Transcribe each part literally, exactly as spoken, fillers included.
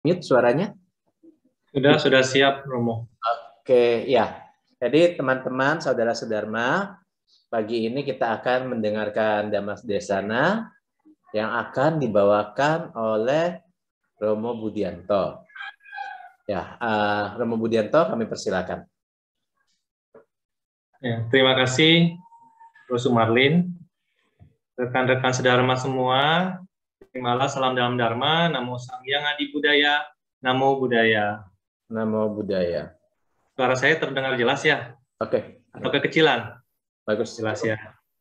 Mute suaranya? Sudah, sudah siap, Romo. Oke, ya. Jadi teman-teman, saudara Sedharma, pagi ini kita akan mendengarkan Dhamma Desana yang akan dibawakan oleh Romo Budianto. Ya, uh, Romo Budianto, kami persilakan. Ya, terima kasih, Bro Sumarlin. Rekan-rekan Sedharma semua, terimalah salam dalam Dharma, Namo Sang Hyang Adi Budaya, Namo Buddhaya. Namo Buddhaya. Suara saya terdengar jelas ya? Oke. Atau kekecilan? Bagus. Jelas ya.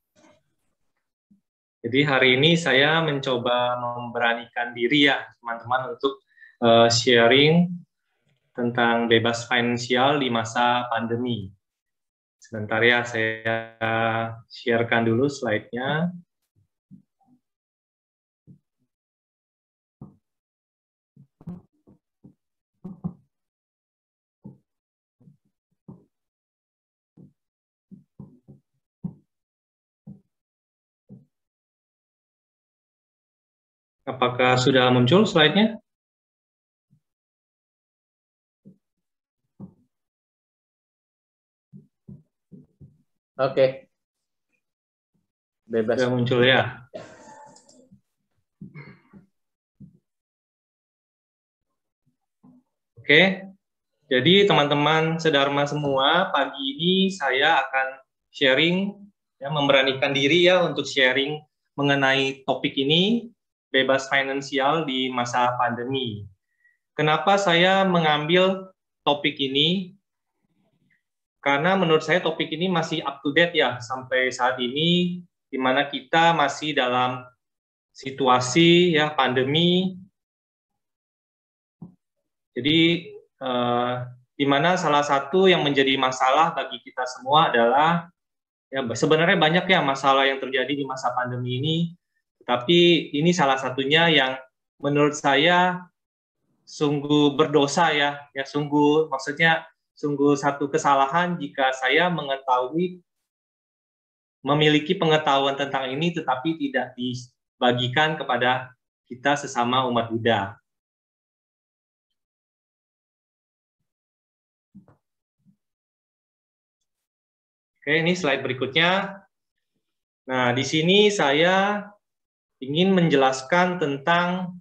Jadi hari ini saya mencoba memberanikan diri ya, teman-teman, untuk uh, sharing tentang bebas finansial di masa pandemi. Sebentar ya, saya sharekan dulu slide-nya. Apakah sudah muncul slide-nya? Oke. Bebas. Sudah muncul ya. Oke. Jadi teman-teman Sedharma semua, pagi ini saya akan sharing, ya, memberanikan diri ya untuk sharing mengenai topik ini, bebas finansial di masa pandemi. Kenapa saya mengambil topik ini? Karena menurut saya topik ini masih up to date ya sampai saat ini, di mana kita masih dalam situasi ya pandemi. Jadi eh, di mana salah satu yang menjadi masalah bagi kita semua adalah ya sebenarnya banyak ya masalah yang terjadi di masa pandemi ini, tapi ini salah satunya yang menurut saya sungguh berdosa ya, ya sungguh maksudnya sungguh satu kesalahan jika saya mengetahui memiliki pengetahuan tentang ini tetapi tidak dibagikan kepada kita sesama umat Buddha. Oke, ini slide berikutnya. Nah, di sini saya ingin menjelaskan tentang,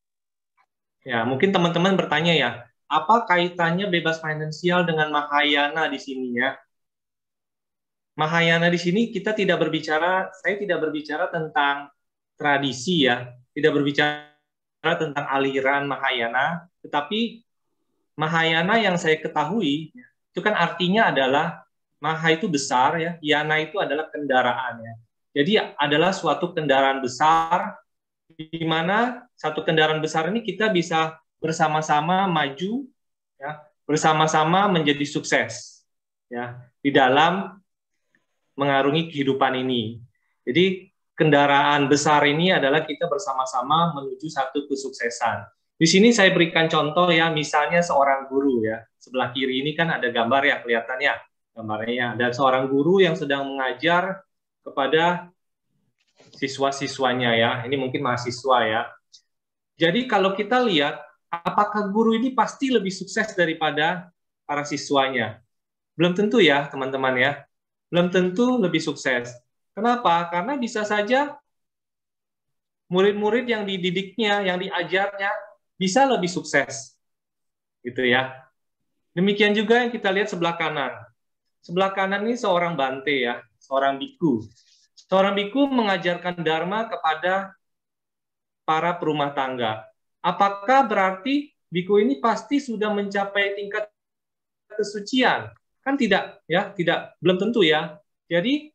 ya mungkin teman-teman bertanya ya, apa kaitannya bebas finansial dengan Mahayana di sini ya? Mahayana di sini kita tidak berbicara, saya tidak berbicara tentang tradisi ya, tidak berbicara tentang aliran Mahayana, tetapi Mahayana yang saya ketahui itu kan artinya adalah Maha itu besar ya, Yana itu adalah kendaraan ya. Jadi adalah suatu kendaraan besar di mana satu kendaraan besar ini kita bisa bersama-sama maju ya, bersama-sama menjadi sukses ya di dalam mengarungi kehidupan ini. Jadi kendaraan besar ini adalah kita bersama-sama menuju satu kesuksesan. Di sini saya berikan contoh ya, misalnya seorang guru ya. Sebelah kiri ini kan ada gambar ya, kelihatannya gambarnya. Ada seorang guru yang sedang mengajar kepada siswa-siswanya ya. Ini mungkin mahasiswa ya. Jadi kalau kita lihat, apakah guru ini pasti lebih sukses daripada para siswanya? Belum tentu ya, teman-teman ya. Belum tentu lebih sukses. Kenapa? Karena bisa saja murid-murid yang dididiknya, yang diajarnya, bisa lebih sukses. Gitu ya. Demikian juga yang kita lihat sebelah kanan. Sebelah kanan ini seorang bante ya, seorang biku. Seorang biku mengajarkan dharma kepada para perumah tangga. Apakah berarti biku ini pasti sudah mencapai tingkat kesucian? Kan tidak ya, tidak, belum tentu ya. Jadi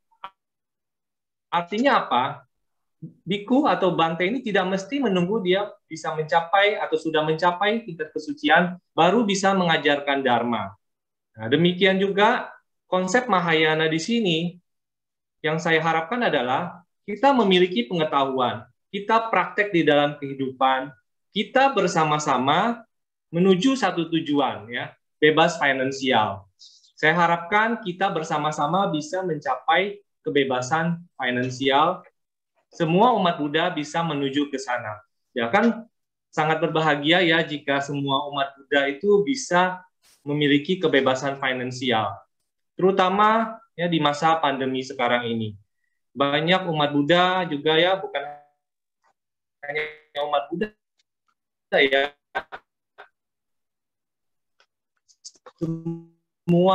artinya apa? Biku atau bante ini tidak mesti menunggu dia bisa mencapai atau sudah mencapai tingkat kesucian baru bisa mengajarkan dharma. Nah, demikian juga konsep Mahayana di sini yang saya harapkan adalah kita memiliki pengetahuan, kita praktek di dalam kehidupan, kita bersama-sama menuju satu tujuan ya, bebas finansial. Saya harapkan kita bersama-sama bisa mencapai kebebasan finansial. Semua umat Buddha bisa menuju ke sana. Ya kan sangat berbahagia ya jika semua umat Buddha itu bisa memiliki kebebasan finansial, terutama ya di masa pandemi sekarang ini. Banyak umat Buddha juga ya, bukan hanya umat Buddha ya, semua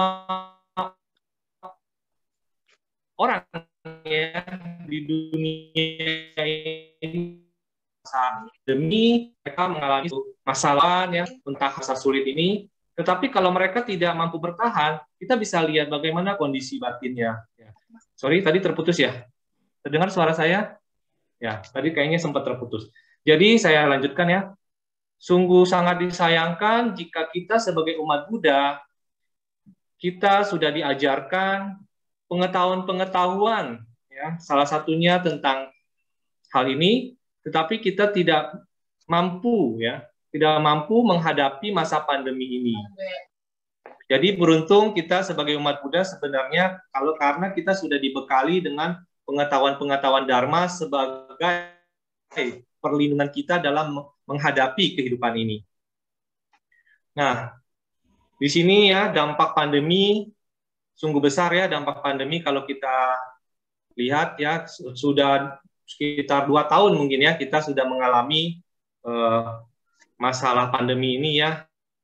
orang ya di dunia ini demi mereka mengalami masalah ya, entah masa sulit ini. Tetapi kalau mereka tidak mampu bertahan, kita bisa lihat bagaimana kondisi batinnya. Sorry, tadi terputus ya? Terdengar suara saya? Ya, tadi kayaknya sempat terputus. Jadi saya lanjutkan ya. Sungguh sangat disayangkan jika kita sebagai umat Buddha, kita sudah diajarkan pengetahuan-pengetahuan, ya, salah satunya tentang hal ini, tetapi kita tidak mampu, ya, tidak mampu menghadapi masa pandemi ini. Jadi beruntung kita sebagai umat Buddha sebenarnya kalau karena kita sudah dibekali dengan pengetahuan-pengetahuan Dharma sebagai perlindungan kita dalam menghadapi kehidupan ini. Nah, di sini ya dampak pandemi sungguh besar ya, dampak pandemi kalau kita lihat ya sudah sekitar dua tahun mungkin ya kita sudah mengalami eh, masalah pandemi ini ya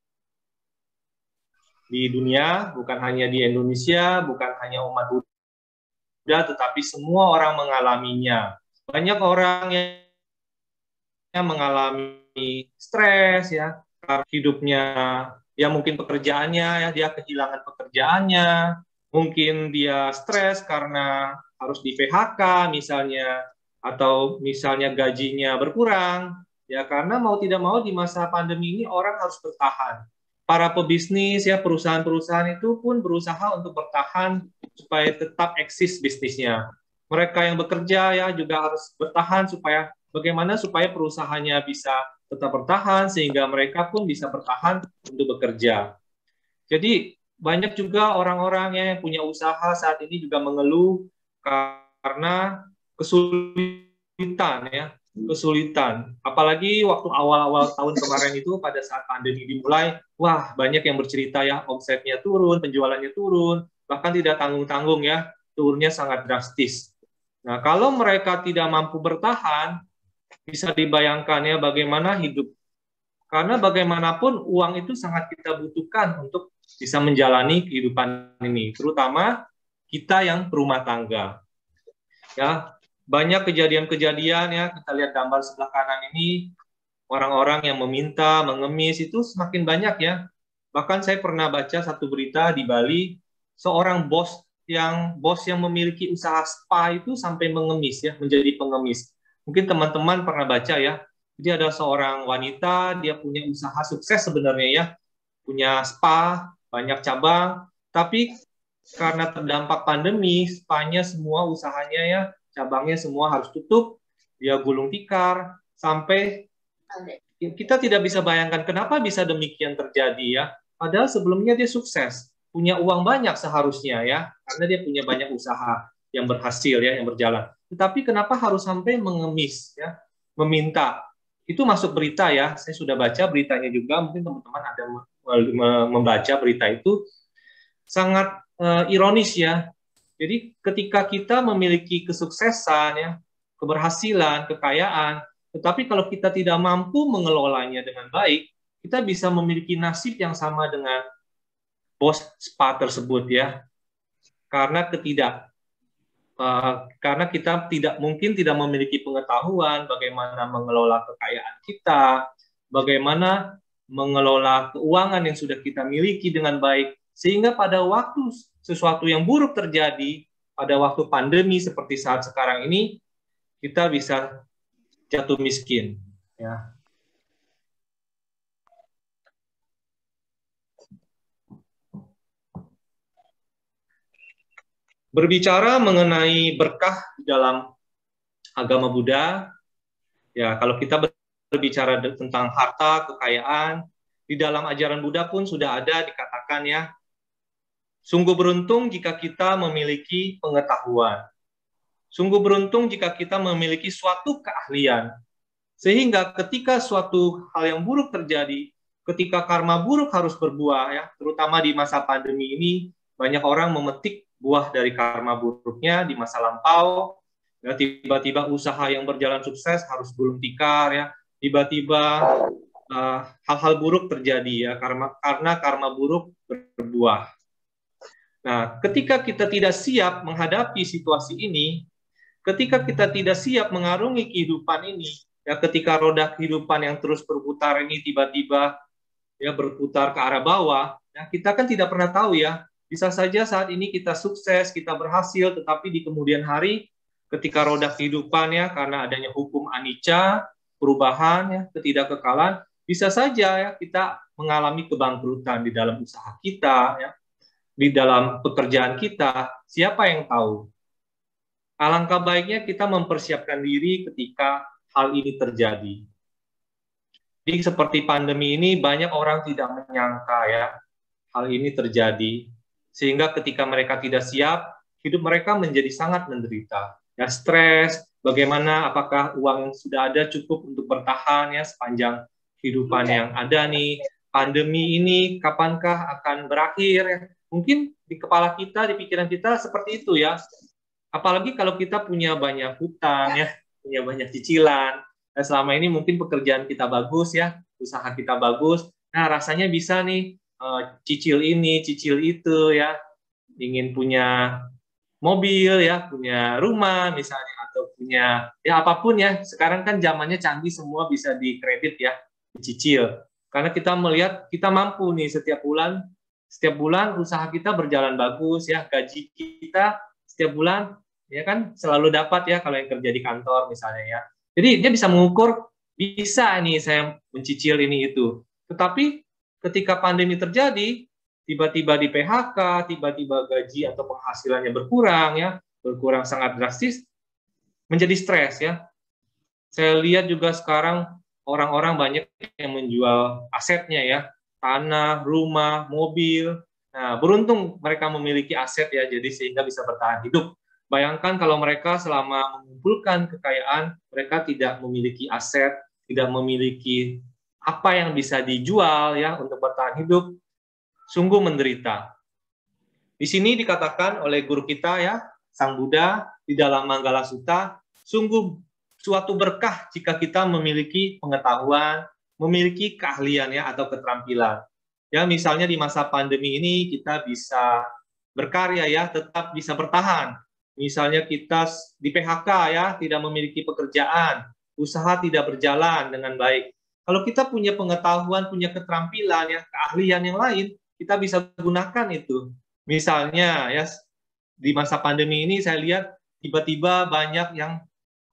di dunia, bukan hanya di Indonesia, bukan hanya umat Buddha, tetapi semua orang mengalaminya. Banyak orang yang mengalami stres ya, karena hidupnya ya mungkin pekerjaannya ya dia kehilangan pekerjaannya, mungkin dia stres karena harus di P H K misalnya, atau misalnya gajinya berkurang ya, karena mau tidak mau di masa pandemi ini orang harus bertahan. Para pebisnis ya, perusahaan-perusahaan itu pun berusaha untuk bertahan supaya tetap eksis bisnisnya. Mereka yang bekerja ya juga harus bertahan supaya bagaimana supaya perusahaannya bisa tetap bertahan sehingga mereka pun bisa bertahan untuk bekerja. Jadi banyak juga orang-orang yang punya usaha saat ini juga mengeluh karena kesulitan ya, kesulitan. Apalagi waktu awal-awal tahun kemarin itu pada saat pandemi dimulai, wah banyak yang bercerita ya omsetnya turun, penjualannya turun, bahkan tidak tanggung-tanggung ya, turunnya sangat drastis. Nah, kalau mereka tidak mampu bertahan, bisa dibayangkan ya bagaimana hidup. Karena bagaimanapun uang itu sangat kita butuhkan untuk bisa menjalani kehidupan ini, terutama kita yang berumah tangga. Ya, banyak kejadian-kejadian ya, kita lihat gambar sebelah kanan ini, orang-orang yang meminta, mengemis itu semakin banyak ya. Bahkan saya pernah baca satu berita di Bali, seorang bos yang bos yang memiliki usaha spa itu sampai mengemis ya, menjadi pengemis. Mungkin teman-teman pernah baca ya. Jadi ada seorang wanita, dia punya usaha sukses sebenarnya ya, punya spa, banyak cabang, tapi karena terdampak pandemi, spa-nya semua usahanya ya, cabangnya semua harus tutup, dia gulung tikar, sampai kita tidak bisa bayangkan kenapa bisa demikian terjadi ya. Padahal sebelumnya dia sukses, punya uang banyak seharusnya ya, karena dia punya banyak usaha yang berhasil ya, yang berjalan. Tetapi kenapa harus sampai mengemis ya, meminta? Itu masuk berita ya, saya sudah baca beritanya juga, mungkin teman-teman ada membaca berita itu, sangat uh, ironis ya. Jadi ketika kita memiliki kesuksesan ya, keberhasilan, kekayaan, tetapi kalau kita tidak mampu mengelolanya dengan baik, kita bisa memiliki nasib yang sama dengan bos spa tersebut ya. Karena ketidak uh, karena kita tidak mungkin tidak memiliki pengetahuan bagaimana mengelola kekayaan kita, bagaimana mengelola keuangan yang sudah kita miliki dengan baik, sehingga pada waktu sesuatu yang buruk terjadi, pada waktu pandemi seperti saat sekarang ini, kita bisa jatuh miskin. Ya. Berbicara mengenai berkah di dalam agama Buddha, ya kalau kita berbicara tentang harta, kekayaan, di dalam ajaran Buddha pun sudah ada dikatakan ya, sungguh beruntung jika kita memiliki pengetahuan. Sungguh beruntung jika kita memiliki suatu keahlian. Sehingga ketika suatu hal yang buruk terjadi, ketika karma buruk harus berbuah, ya, terutama di masa pandemi ini, banyak orang memetik buah dari karma buruknya di masa lampau. Ya, tiba-tiba usaha yang berjalan sukses harus gulung tikar, ya. Tiba-tiba uh, hal-hal buruk terjadi, ya, karena karena karma buruk berbuah. Nah, ketika kita tidak siap menghadapi situasi ini, ketika kita tidak siap mengarungi kehidupan ini, ya, ketika roda kehidupan yang terus berputar ini tiba-tiba ya berputar ke arah bawah, ya, kita kan tidak pernah tahu, ya. Bisa saja saat ini kita sukses, kita berhasil, tetapi di kemudian hari ketika roda kehidupan, ya, karena adanya hukum anicca, perubahan, ya, ketidakkekalan, bisa saja, ya, kita mengalami kebangkrutan di dalam usaha kita, ya, di dalam pekerjaan kita. Siapa yang tahu? Alangkah baiknya kita mempersiapkan diri ketika hal ini terjadi. Jadi seperti pandemi ini, banyak orang tidak menyangka, ya, hal ini terjadi. Sehingga ketika mereka tidak siap, hidup mereka menjadi sangat menderita. Ya, stres, bagaimana, apakah uang yang sudah ada cukup untuk bertahan, ya, sepanjang kehidupan yang ada nih. Pandemi ini kapankah akan berakhir? Ya? Mungkin di kepala kita, di pikiran kita seperti itu, ya. Apalagi kalau kita punya banyak hutang, ya, punya banyak cicilan. Nah, selama ini mungkin pekerjaan kita bagus, ya, usaha kita bagus. Nah, rasanya bisa nih uh, cicil ini, cicil itu, ya, ingin punya mobil, ya, punya rumah misalnya, atau punya ya apapun, ya. Sekarang kan zamannya canggih, semua bisa dikredit, ya, dicicil. Karena kita melihat kita mampu nih setiap bulan, setiap bulan usaha kita berjalan bagus, ya, gaji kita setiap bulan, ya kan, selalu dapat, ya, kalau yang kerja di kantor misalnya, ya. Jadi dia bisa mengukur, bisa nih saya mencicil ini itu. Tetapi ketika pandemi terjadi, tiba-tiba di P H K, tiba-tiba gaji atau penghasilannya berkurang, ya, berkurang sangat drastis, menjadi stres, ya. Saya lihat juga sekarang orang-orang banyak yang menjual asetnya, ya, tanah, rumah, mobil. Nah, beruntung mereka memiliki aset, ya, jadi sehingga bisa bertahan hidup. Bayangkan kalau mereka selama mengumpulkan kekayaan, mereka tidak memiliki aset, tidak memiliki apa yang bisa dijual, ya, untuk bertahan hidup, sungguh menderita. Di sini dikatakan oleh guru kita, ya, Sang Buddha, di dalam Manggala Sutta, sungguh suatu berkah jika kita memiliki pengetahuan, memiliki keahlian, ya, atau keterampilan. Ya, misalnya di masa pandemi ini kita bisa berkarya, ya, tetap bisa bertahan. Misalnya kita di P H K, ya, tidak memiliki pekerjaan, usaha tidak berjalan dengan baik. Kalau kita punya pengetahuan, punya keterampilan, ya, keahlian yang lain, kita bisa gunakan itu. Misalnya, ya, di masa pandemi ini saya lihat tiba-tiba banyak yang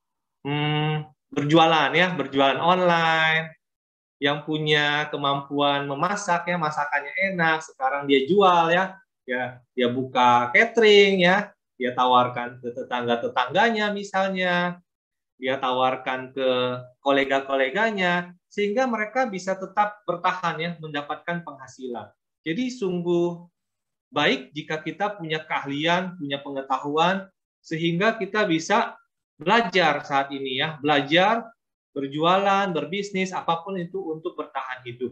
hmm, berjualan, ya, berjualan online, yang punya kemampuan memasak, ya, masakannya enak, sekarang dia jual, ya, ya, dia buka catering, ya, dia tawarkan ke tetangga-tetangganya misalnya, dia tawarkan ke kolega-koleganya, sehingga mereka bisa tetap bertahan, ya, mendapatkan penghasilan. Jadi sungguh baik jika kita punya keahlian, punya pengetahuan, sehingga kita bisa belajar saat ini, ya, belajar, berjualan, berbisnis, apapun itu untuk bertahan hidup.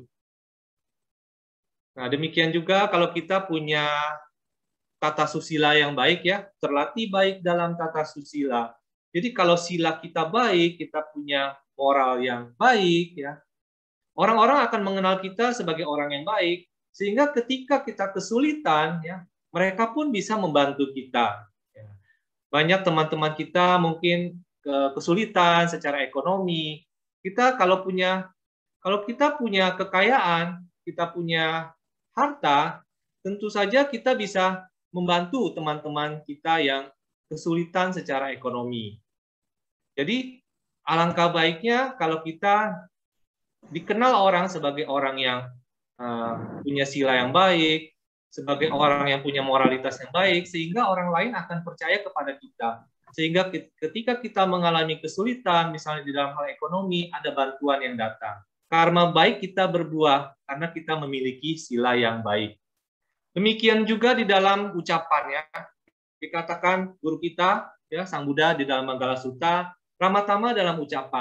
Nah, demikian juga kalau kita punya tata susila yang baik, ya, terlatih baik dalam tata susila. Jadi kalau sila kita baik, kita punya moral yang baik, ya, orang-orang akan mengenal kita sebagai orang yang baik, sehingga ketika kita kesulitan, ya, mereka pun bisa membantu kita. Ya. Banyak teman-teman kita mungkin kesulitan secara ekonomi. Kita kalau punya, kalau kita punya kekayaan, kita punya harta, tentu saja kita bisa membantu teman-teman kita yang kesulitan secara ekonomi. Jadi alangkah baiknya kalau kita dikenal orang sebagai orang yang uh, punya sila yang baik, sebagai orang yang punya moralitas yang baik, sehingga orang lain akan percaya kepada kita. Sehingga ketika kita mengalami kesulitan, misalnya di dalam hal ekonomi, ada bantuan yang datang. Karma baik kita berbuah karena kita memiliki sila yang baik. Demikian juga di dalam ucapan, ya, dikatakan guru kita, ya, Sang Buddha di dalam Manggala Sutta, Ramatama dalam ucapan.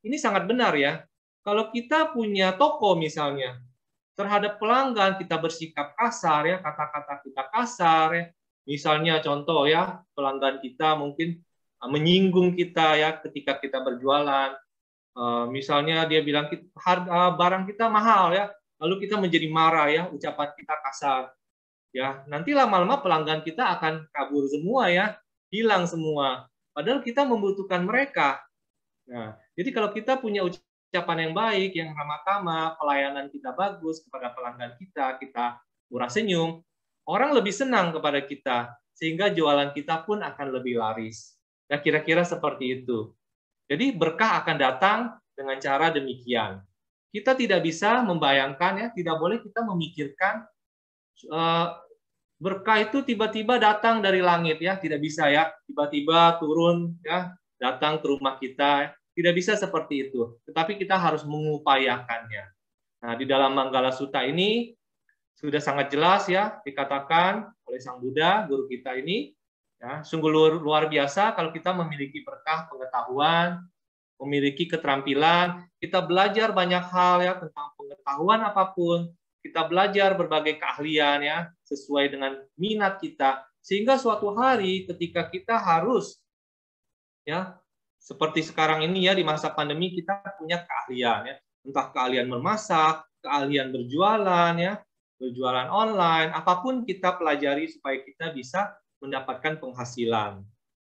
ini sangat benar ya. Kalau kita punya toko misalnya, terhadap pelanggan kita bersikap kasar ya, kata-kata kita kasar ya. Misalnya contoh ya, pelanggan kita mungkin menyinggung kita ya ketika kita berjualan. Misalnya dia bilang harga barang kita mahal ya, lalu kita menjadi marah ya, ucapan kita kasar. Ya, nanti lama-lama pelanggan kita akan kabur semua ya, hilang semua. Padahal kita membutuhkan mereka. Nah, jadi kalau kita punya ucapan yang baik, yang ramah tamah, pelayanan kita bagus kepada pelanggan kita, kita murah senyum, orang lebih senang kepada kita, sehingga jualan kita pun akan lebih laris. Ya, kira-kira seperti itu. Jadi berkah akan datang dengan cara demikian. Kita tidak bisa membayangkan, ya, tidak boleh kita memikirkan uh, berkah itu tiba-tiba datang dari langit, ya, tidak bisa ya, tiba-tiba turun, ya, datang ke rumah kita, tidak bisa seperti itu. Tetapi kita harus mengupayakannya. Nah, di dalam Manggala Sutta ini sudah sangat jelas ya dikatakan oleh Sang Buddha, guru kita ini, ya, sungguh luar, luar biasa kalau kita memiliki berkah pengetahuan, memiliki keterampilan, kita belajar banyak hal ya tentang pengetahuan apapun, kita belajar berbagai keahlian ya sesuai dengan minat kita, sehingga suatu hari ketika kita harus ya seperti sekarang ini ya di masa pandemi kita punya keahlian ya, entah keahlian memasak, keahlian berjualan ya, berjualan online, apapun kita pelajari supaya kita bisa mendapatkan penghasilan.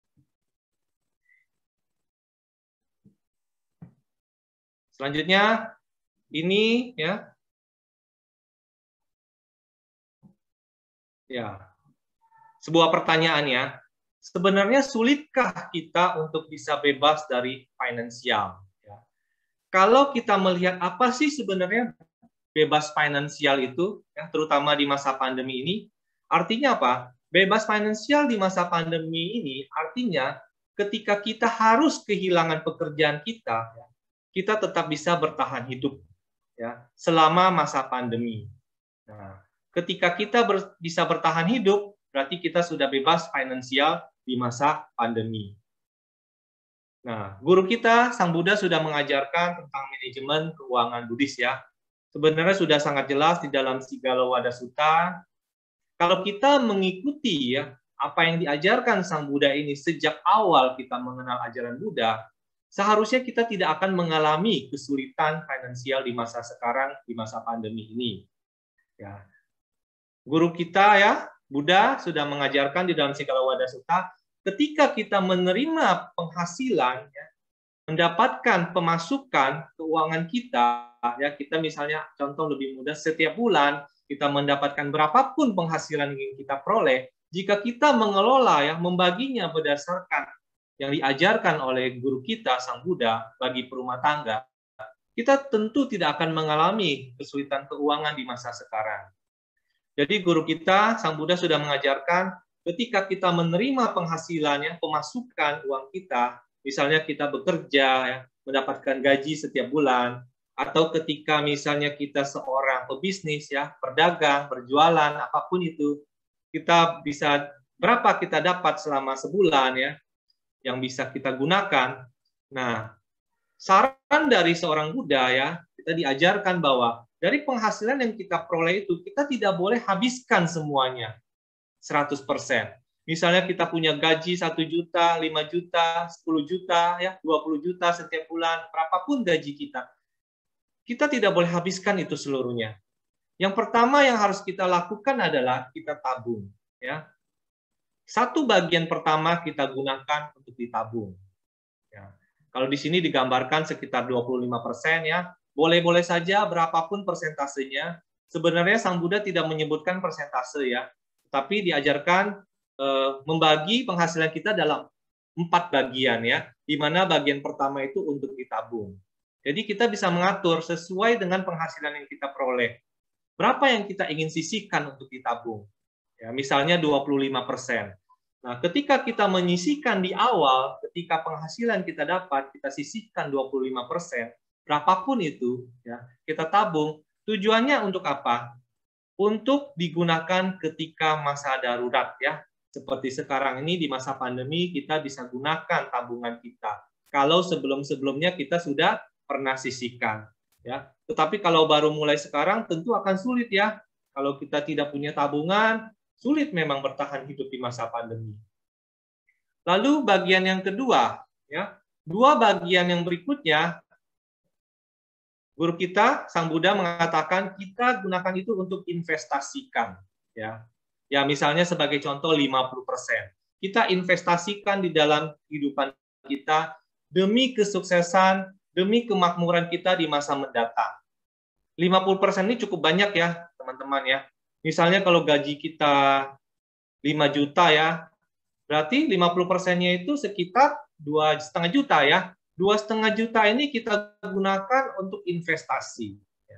Selanjutnya ini ya. Ya. Sebuah pertanyaan ya. Sebenarnya sulitkah kita untuk bisa bebas dari finansial? Ya. Kalau kita melihat apa sih sebenarnya bebas finansial itu, ya, terutama di masa pandemi ini, artinya apa? Bebas finansial di masa pandemi ini artinya ketika kita harus kehilangan pekerjaan kita, ya, kita tetap bisa bertahan hidup ya selama masa pandemi. Nah, ketika kita ber, bisa bertahan hidup, berarti kita sudah bebas finansial di masa pandemi. Nah, guru kita, Sang Buddha, sudah mengajarkan tentang manajemen keuangan Buddhis ya. Sebenarnya sudah sangat jelas di dalam Sigala-Wada Sutta. Kalau kita mengikuti ya apa yang diajarkan Sang Buddha ini sejak awal kita mengenal ajaran Buddha, seharusnya kita tidak akan mengalami kesulitan finansial di masa sekarang, di masa pandemi ini. Ya. Guru kita ya, Buddha sudah mengajarkan di dalam Sigala-Wada Sutta, ketika kita menerima penghasilan, ya, mendapatkan pemasukan keuangan kita, ya kita misalnya contoh lebih mudah, setiap bulan kita mendapatkan berapapun penghasilan yang kita peroleh, jika kita mengelola ya, membaginya berdasarkan yang diajarkan oleh guru kita Sang Buddha bagi perumah tangga, kita tentu tidak akan mengalami kesulitan keuangan di masa sekarang. Jadi guru kita Sang Buddha sudah mengajarkan ketika kita menerima penghasilannya, pemasukan uang kita, misalnya kita bekerja, ya, mendapatkan gaji setiap bulan, atau ketika misalnya kita seorang pebisnis, ya, berdagang, berjualan, apapun itu, kita bisa berapa kita dapat selama sebulan, ya, yang bisa kita gunakan. Nah, saran dari seorang Buddha, ya, kita diajarkan bahwa dari penghasilan yang kita peroleh itu, kita tidak boleh habiskan semuanya seratus persen. Misalnya kita punya gaji satu juta, lima juta, sepuluh juta, ya, dua puluh juta setiap bulan, berapapun gaji kita. Kita tidak boleh habiskan itu seluruhnya. Yang pertama yang harus kita lakukan adalah kita tabung, ya. Satu bagian pertama kita gunakan untuk ditabung. Ya. Kalau di sini digambarkan sekitar dua puluh lima persen ya. Boleh-boleh saja berapapun persentasenya. Sebenarnya Sang Buddha tidak menyebutkan persentase ya. Tapi diajarkan eh, membagi penghasilan kita dalam empat bagian ya, di mana bagian pertama itu untuk ditabung. Jadi kita bisa mengatur sesuai dengan penghasilan yang kita peroleh. Berapa yang kita ingin sisihkan untuk ditabung? Ya, misalnya dua puluh lima persen. Nah, ketika kita menyisihkan di awal, ketika penghasilan kita dapat, kita sisihkan dua puluh lima persen, berapapun itu, ya, kita tabung. Tujuannya untuk apa? Untuk digunakan ketika masa darurat ya. Seperti sekarang ini di masa pandemi kita bisa gunakan tabungan kita. kalau sebelum-sebelumnya kita sudah pernah sisihkan. Ya. Tetapi kalau baru mulai sekarang tentu akan sulit ya. Kalau kita tidak punya tabungan, sulit memang bertahan hidup di masa pandemi. Lalu bagian yang kedua, ya, dua bagian yang berikutnya, guru kita, Sang Buddha mengatakan kita gunakan itu untuk investasikan. Ya, ya misalnya sebagai contoh lima puluh persen. Kita investasikan di dalam kehidupan kita demi kesuksesan, demi kemakmuran kita di masa mendatang. lima puluh persen ini cukup banyak ya, teman-teman ya. Misalnya kalau gaji kita lima juta ya, berarti lima puluh persennya itu sekitar dua setengah juta ya. Dua setengah juta ini kita gunakan untuk investasi.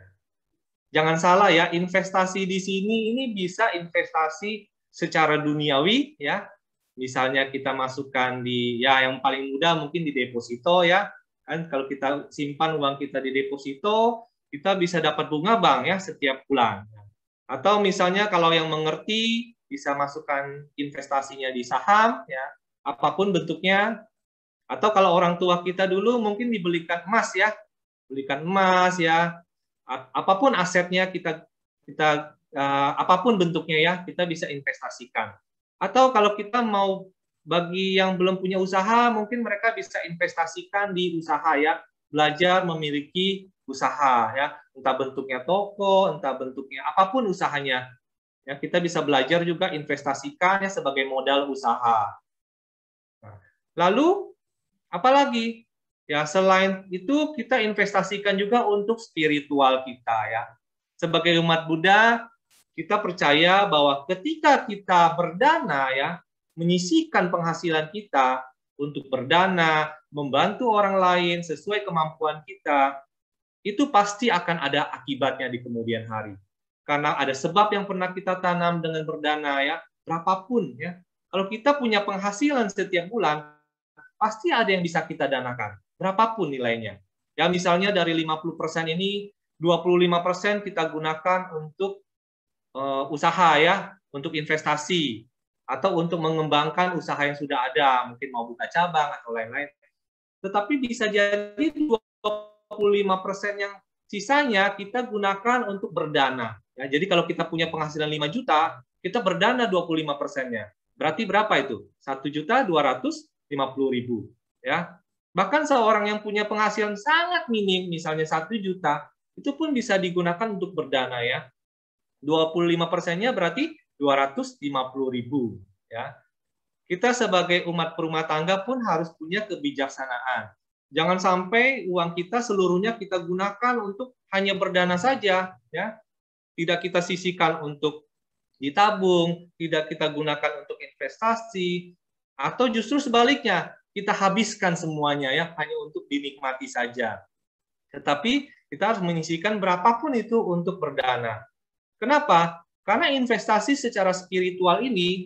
Jangan salah ya, investasi di sini ini bisa investasi secara duniawi ya. Misalnya kita masukkan di ya yang paling mudah mungkin di deposito ya. Kan kalau kita simpan uang kita di deposito, kita bisa dapat bunga bank ya setiap bulan. Atau misalnya kalau yang mengerti bisa masukkan investasinya di saham ya, apapun bentuknya. Atau kalau orang tua kita dulu mungkin dibelikan emas ya. Belikan emas ya. Apapun asetnya kita kita uh, apapun bentuknya ya, kita bisa investasikan. Atau kalau kita mau bagi yang belum punya usaha, mungkin mereka bisa investasikan di usaha ya, belajar memiliki usaha ya, entah bentuknya toko, entah bentuknya apapun usahanya. Ya, kita bisa belajar juga investasikannya sebagai modal usaha. Nah, lalu apalagi? Ya, selain itu kita investasikan juga untuk spiritual kita ya. Sebagai umat Buddha, kita percaya bahwa ketika kita berdana ya, menyisihkan penghasilan kita untuk berdana, membantu orang lain sesuai kemampuan kita, itu pasti akan ada akibatnya di kemudian hari. Karena ada sebab yang pernah kita tanam dengan berdana ya, berapapun ya. Kalau kita punya penghasilan setiap bulan, pasti ada yang bisa kita danakan, berapapun nilainya. Ya misalnya dari lima puluh persen ini, dua puluh lima persen kita gunakan untuk Uh, usaha ya, untuk investasi atau untuk mengembangkan usaha yang sudah ada, mungkin mau buka cabang atau lain-lain. Tetapi bisa jadi dua puluh lima persen yang sisanya kita gunakan untuk berdana. Ya, jadi kalau kita punya penghasilan lima juta, kita berdana dua puluh lima persennya. Berarti berapa itu? satu juta dua ratus lima puluh ribu. Ya. Bahkan seorang yang punya penghasilan sangat minim, misalnya satu juta, itu pun bisa digunakan untuk berdana ya. dua puluh lima persennya berarti dua ratus lima puluh ribu. Ya. Kita sebagai umat berumah tangga pun harus punya kebijaksanaan. Jangan sampai uang kita seluruhnya kita gunakan untuk hanya berdana saja. Ya. Tidak kita sisihkan untuk ditabung, tidak kita gunakan untuk investasi, atau justru sebaliknya, kita habiskan semuanya ya hanya untuk dinikmati saja. Tetapi kita harus menyisihkan berapapun itu untuk berdana. Kenapa? Karena investasi secara spiritual ini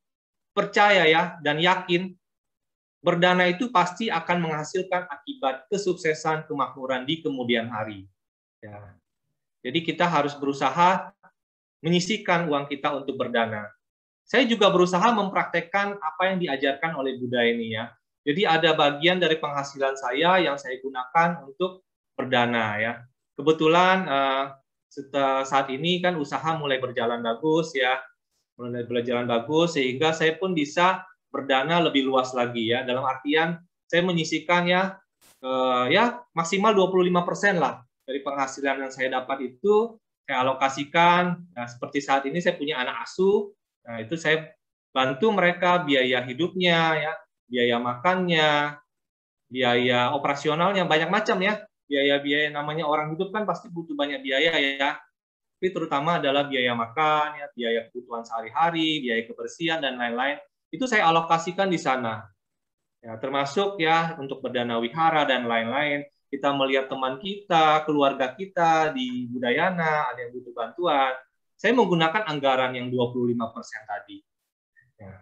percaya ya dan yakin berdana itu pasti akan menghasilkan akibat kesuksesan kemakmuran di kemudian hari. Ya. Jadi kita harus berusaha menyisihkan uang kita untuk berdana. Saya juga berusaha mempraktekkan apa yang diajarkan oleh Buddha ini ya. Jadi ada bagian dari penghasilan saya yang saya gunakan untuk berdana ya. Kebetulan uh, Setelah saat ini kan usaha mulai berjalan bagus ya, mulai berjalan bagus sehingga saya pun bisa berdana lebih luas lagi ya. Dalam artian saya menyisihkan ya, eh, ya maksimal dua puluh lima persen lah dari penghasilan yang saya dapat itu saya alokasikan. Nah, seperti saat ini saya punya anak asuh, nah itu saya bantu mereka biaya hidupnya ya, biaya makannya, biaya operasionalnya banyak macam ya. Biaya-biaya namanya orang hidup kan pasti butuh banyak biaya ya. Tapi terutama adalah biaya makan, ya, biaya kebutuhan sehari-hari, biaya kebersihan dan lain-lain. Itu saya alokasikan di sana. Ya, termasuk ya untuk berdana wihara dan lain-lain. Kita melihat teman kita, keluarga kita di Budayana ada yang butuh bantuan. Saya menggunakan anggaran yang dua puluh lima persen tadi. Ya.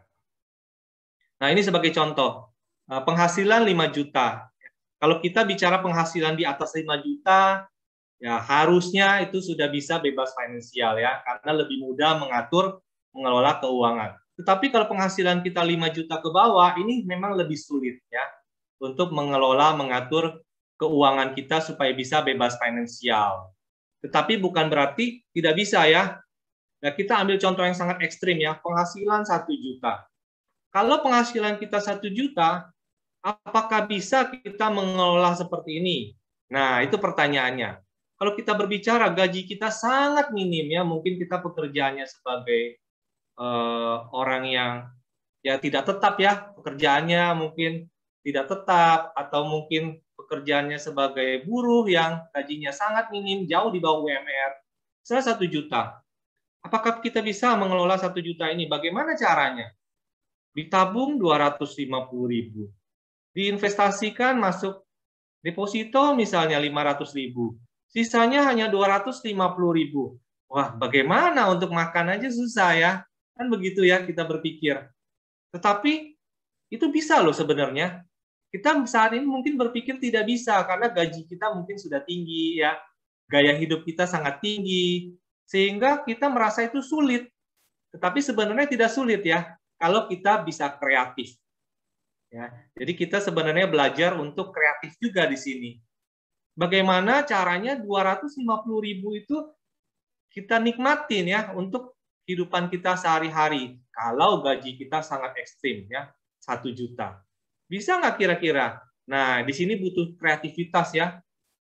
Nah, ini sebagai contoh. Penghasilan lima juta. Kalau kita bicara penghasilan di atas lima juta, ya harusnya itu sudah bisa bebas finansial ya, karena lebih mudah mengatur, mengelola keuangan. Tetapi kalau penghasilan kita lima juta ke bawah, ini memang lebih sulit ya. untuk mengelola, mengatur keuangan kita supaya bisa bebas finansial. Tetapi bukan berarti tidak bisa ya. Nah, kita ambil contoh yang sangat ekstrim ya, penghasilan satu juta. Kalau penghasilan kita satu juta, apakah bisa kita mengelola seperti ini? Nah, itu pertanyaannya. Kalau kita berbicara gaji kita sangat minim ya, mungkin kita pekerjaannya sebagai uh, orang yang ya tidak tetap ya, pekerjaannya mungkin tidak tetap, atau mungkin pekerjaannya sebagai buruh yang gajinya sangat minim, jauh di bawah U M R, misalnya satu juta. Apakah kita bisa mengelola satu juta ini? Bagaimana caranya? Ditabung dua ratus lima puluh ribu. Diinvestasikan masuk deposito misalnya lima ratus ribu. Sisanya hanya dua ratus lima puluh ribu. Wah, bagaimana untuk makan aja susah ya? Kan begitu ya kita berpikir. Tetapi itu bisa loh sebenarnya. Kita saat ini mungkin berpikir tidak bisa karena gaji kita mungkin sudah tinggi ya. Gaya hidup kita sangat tinggi. Sehingga kita merasa itu sulit. Tetapi sebenarnya tidak sulit ya, kalau kita bisa kreatif. Ya, jadi kita sebenarnya belajar untuk kreatif juga di sini. Bagaimana caranya dua ratus lima puluh ribu itu kita nikmatin ya untuk kehidupan kita sehari-hari. Kalau gaji kita sangat ekstrim ya, satu juta. Bisa nggak kira-kira? Nah, di sini butuh kreativitas ya.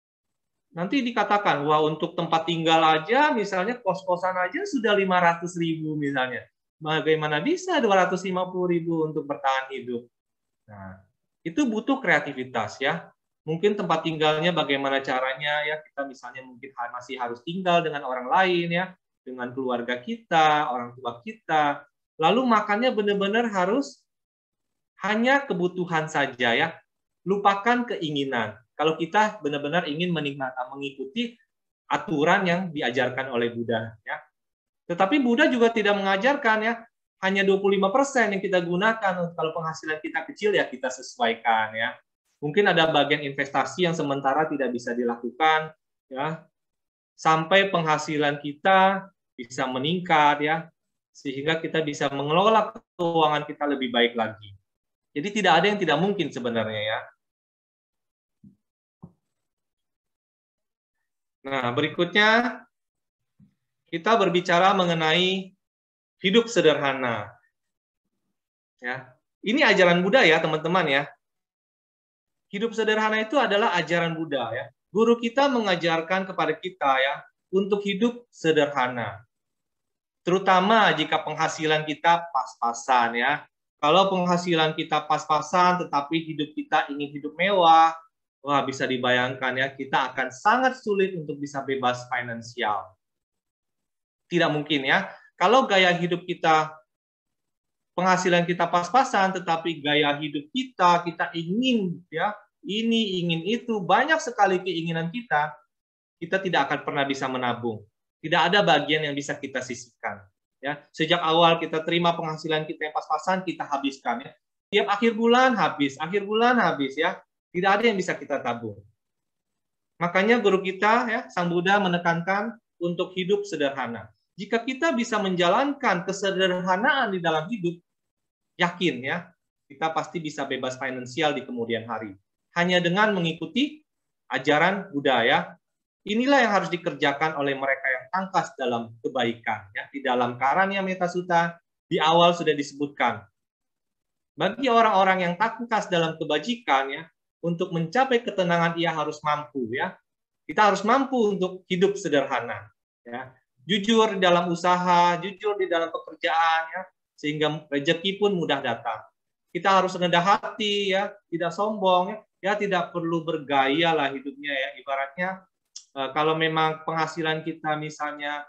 Nanti dikatakan, wah untuk tempat tinggal aja, misalnya kos-kosan aja sudah lima ratus ribu misalnya. Bagaimana bisa dua ratus lima puluh ribu untuk bertahan hidup? Nah, itu butuh kreativitas ya. Mungkin tempat tinggalnya bagaimana caranya ya, kita misalnya mungkin masih harus tinggal dengan orang lain ya, dengan keluarga kita, orang tua kita. Lalu makannya benar-benar harus hanya kebutuhan saja ya. Lupakan keinginan. Kalau kita benar-benar ingin menikmati, mengikuti aturan yang diajarkan oleh Buddha. Ya. Tetapi Buddha juga tidak mengajarkan ya, hanya dua puluh lima persen yang kita gunakan. Kalau penghasilan kita kecil ya kita sesuaikan ya. Mungkin ada bagian investasi yang sementara tidak bisa dilakukan ya. Sampai penghasilan kita bisa meningkat ya, sehingga kita bisa mengelola keuangan kita lebih baik lagi. Jadi tidak ada yang tidak mungkin sebenarnya ya. Nah, berikutnya kita berbicara mengenai hidup sederhana. Ya, ini ajaran Buddha ya, teman-teman ya. Hidup sederhana itu adalah ajaran Buddha ya. Guru kita mengajarkan kepada kita ya untuk hidup sederhana. Terutama jika penghasilan kita pas-pasan ya. Kalau penghasilan kita pas-pasan tetapi hidup kita ingin hidup mewah, wah bisa dibayangkan ya, kita akan sangat sulit untuk bisa bebas finansial. Tidak mungkin ya. Kalau gaya hidup kita, penghasilan kita pas-pasan, tetapi gaya hidup kita, kita ingin ya, ini, ingin itu, banyak sekali keinginan kita, kita tidak akan pernah bisa menabung. Tidak ada bagian yang bisa kita sisihkan. Ya, sejak awal kita terima penghasilan kita yang pas-pasan, kita habiskan ya. Tiap akhir bulan habis, akhir bulan habis ya. Tidak ada yang bisa kita tabung. Makanya guru kita ya, Sang Buddha menekankan untuk hidup sederhana. Jika kita bisa menjalankan kesederhanaan di dalam hidup, yakin ya, kita pasti bisa bebas finansial di kemudian hari. Hanya dengan mengikuti ajaran Buddha ya. Inilah yang harus dikerjakan oleh mereka yang tangkas dalam kebaikan. Ya. Di dalam Karanya Metta Sutta, di awal sudah disebutkan. Bagi orang-orang yang tangkas dalam kebajikan, ya, untuk mencapai ketenangan ia harus mampu. Ya. Kita harus mampu untuk hidup sederhana. Ya. Jujur di dalam usaha, jujur di dalam pekerjaan, ya, sehingga rezeki pun mudah datang. Kita harus rendah hati, ya, tidak sombong, ya, ya tidak perlu bergaya lah hidupnya, ya, ibaratnya. Kalau memang penghasilan kita misalnya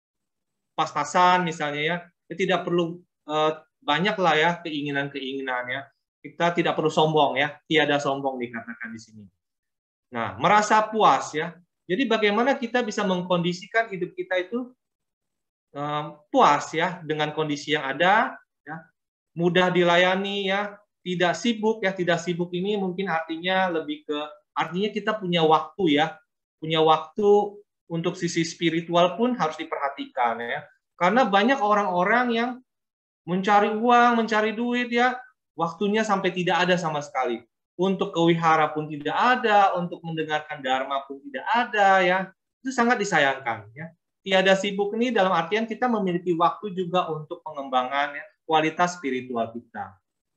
pas-pasan misalnya ya, ya tidak perlu uh, banyak lah ya keinginan-keinginannya. Kita tidak perlu sombong ya, tiada sombong dikatakan di sini. Nah, merasa puas ya. Jadi bagaimana kita bisa mengkondisikan hidup kita itu uh, puas ya dengan kondisi yang ada, ya, mudah dilayani ya, tidak sibuk ya, tidak sibuk ini mungkin artinya lebih ke artinya kita punya waktu ya. Punya waktu untuk sisi spiritual pun harus diperhatikan ya. Karena banyak orang-orang yang mencari uang, mencari duit ya, waktunya sampai tidak ada sama sekali. untuk kewihara pun tidak ada, untuk mendengarkan dharma pun tidak ada, ya. Itu sangat disayangkan, ya. Tiada sibuk ini dalam artian kita memiliki waktu juga untuk pengembangan, ya, kualitas spiritual kita.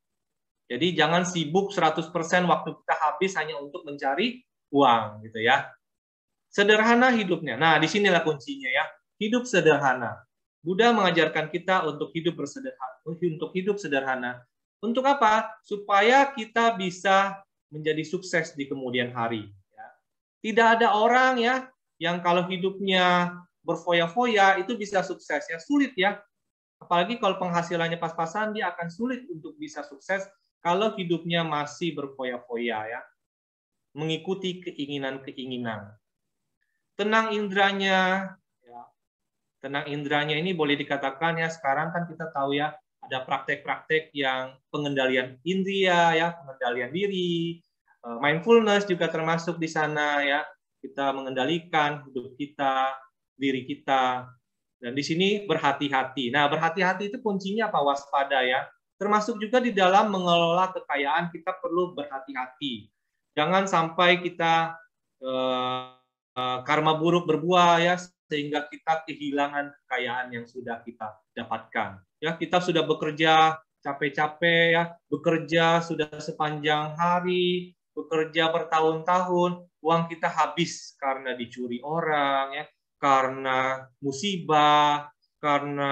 Jadi jangan sibuk seratus persen waktu kita habis hanya untuk mencari uang, gitu ya. Sederhana hidupnya. Nah, disinilah kuncinya, ya. Hidup sederhana. Buddha mengajarkan kita untuk hidup bersederhana, untuk hidup sederhana. Untuk apa? Supaya kita bisa menjadi sukses di kemudian hari. Ya. Tidak ada orang, ya, yang kalau hidupnya berfoya-foya itu bisa sukses, ya. Sulit, ya. Apalagi kalau penghasilannya pas-pasan, dia akan sulit untuk bisa sukses kalau hidupnya masih berfoya-foya, ya. Mengikuti keinginan-keinginan. Tenang indranya, ya. Tenang indranya ini boleh dikatakan, ya, sekarang kan kita tahu, ya, ada praktek-praktek yang pengendalian indria, ya, pengendalian diri, mindfulness juga termasuk di sana, ya. Kita mengendalikan hidup kita, diri kita, dan di sini berhati-hati. Nah, berhati-hati itu kuncinya apa? Waspada, ya. Termasuk juga di dalam mengelola kekayaan kita perlu berhati-hati. Jangan sampai kita eh, karma buruk berbuah, ya, sehingga kita kehilangan kekayaan yang sudah kita dapatkan. Ya, kita sudah bekerja capek-capek, ya, bekerja sudah sepanjang hari, bekerja bertahun-tahun, uang kita habis karena dicuri orang, ya, karena musibah, karena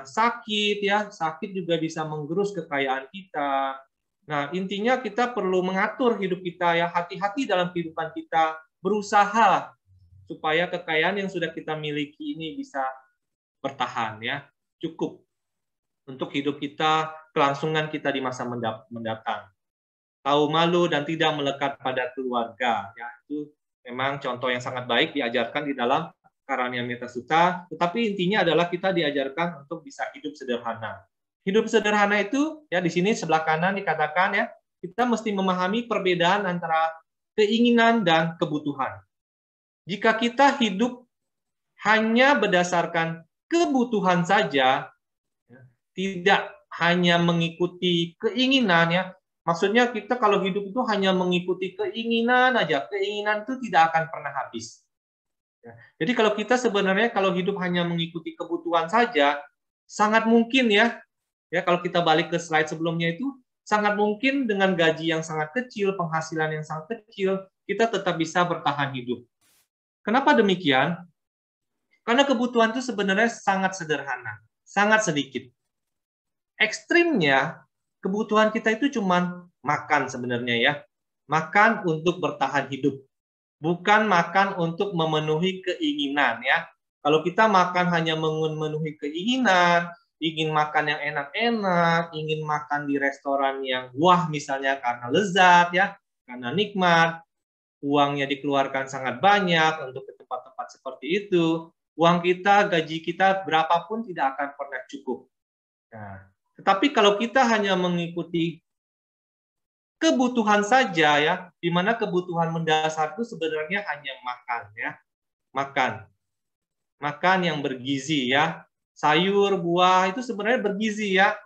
sakit, ya, sakit juga bisa menggerus kekayaan kita. Nah, intinya kita perlu mengatur hidup kita, ya, hati-hati dalam kehidupan kita, berusaha supaya kekayaan yang sudah kita miliki ini bisa bertahan, ya, cukup untuk hidup kita, kelangsungan kita di masa mendatang. Tahu malu dan tidak melekat pada keluarga, ya, itu memang contoh yang sangat baik diajarkan di dalam Karaniamita Sutta, tetapi intinya adalah kita diajarkan untuk bisa hidup sederhana. Hidup sederhana itu, ya, di sini sebelah kanan dikatakan, ya, kita mesti memahami perbedaan antara keinginan dan kebutuhan. Jika kita hidup hanya berdasarkan kebutuhan saja, ya, tidak hanya mengikuti keinginan, ya, maksudnya kita kalau hidup itu hanya mengikuti keinginan aja, keinginan itu tidak akan pernah habis. Ya. Jadi kalau kita sebenarnya kalau hidup hanya mengikuti kebutuhan saja, sangat mungkin, ya, ya kalau kita balik ke slide sebelumnya itu, sangat mungkin dengan gaji yang sangat kecil, penghasilan yang sangat kecil, kita tetap bisa bertahan hidup. Kenapa demikian? Karena kebutuhan itu sebenarnya sangat sederhana, sangat sedikit. Ekstrimnya, kebutuhan kita itu cuma makan sebenarnya, ya. Makan untuk bertahan hidup. Bukan makan untuk memenuhi keinginan, ya. Kalau kita makan hanya memenuhi keinginan, ingin makan yang enak-enak, ingin makan di restoran yang wah misalnya karena lezat, ya, karena nikmat, uangnya dikeluarkan sangat banyak untuk ke tempat-tempat seperti itu, uang kita, gaji kita berapapun tidak akan pernah cukup. Nah, tetapi kalau kita hanya mengikuti kebutuhan saja, ya, di mana kebutuhan mendasar itu sebenarnya hanya makan, ya, makan, makan yang bergizi, ya, sayur, buah itu sebenarnya bergizi, ya.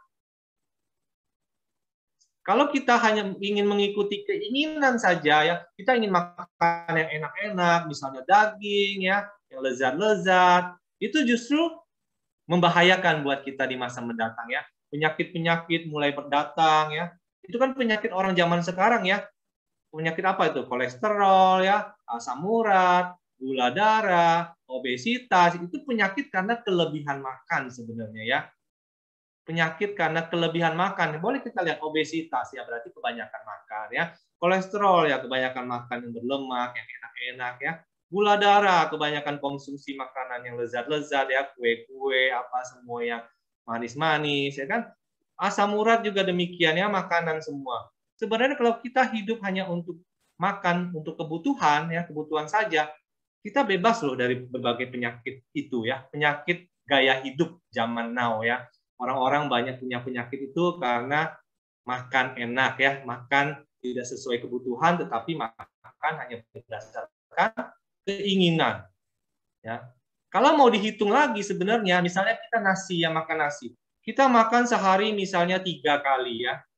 Kalau kita hanya ingin mengikuti keinginan saja, ya, kita ingin makan yang enak-enak, misalnya daging, ya, yang lezat-lezat, itu justru membahayakan buat kita di masa mendatang, ya. Penyakit-penyakit mulai berdatang, ya. Itu kan penyakit orang zaman sekarang, ya. Penyakit apa itu? Kolesterol, ya, asam urat, gula darah, obesitas, itu penyakit karena kelebihan makan sebenarnya, ya. Penyakit karena kelebihan makan. Boleh kita lihat obesitas, ya, berarti kebanyakan makan, ya. Kolesterol, ya, kebanyakan makan yang berlemak, yang enak-enak, ya. Gula darah, kebanyakan konsumsi makanan yang lezat-lezat, ya, kue-kue, apa semua yang manis-manis, ya kan. Asam urat juga demikian, ya, makanan semua. Sebenarnya kalau kita hidup hanya untuk makan, untuk kebutuhan, ya, kebutuhan saja, kita bebas loh dari berbagai penyakit itu, ya. Penyakit gaya hidup zaman now, ya. Orang-orang banyak punya penyakit itu karena makan enak, ya, makan tidak sesuai kebutuhan, tetapi makan hanya berdasarkan keinginan, ya. Kalau mau dihitung lagi sebenarnya, misalnya kita nasi, ya, makan nasi, kita makan sehari misalnya tiga kali, ya,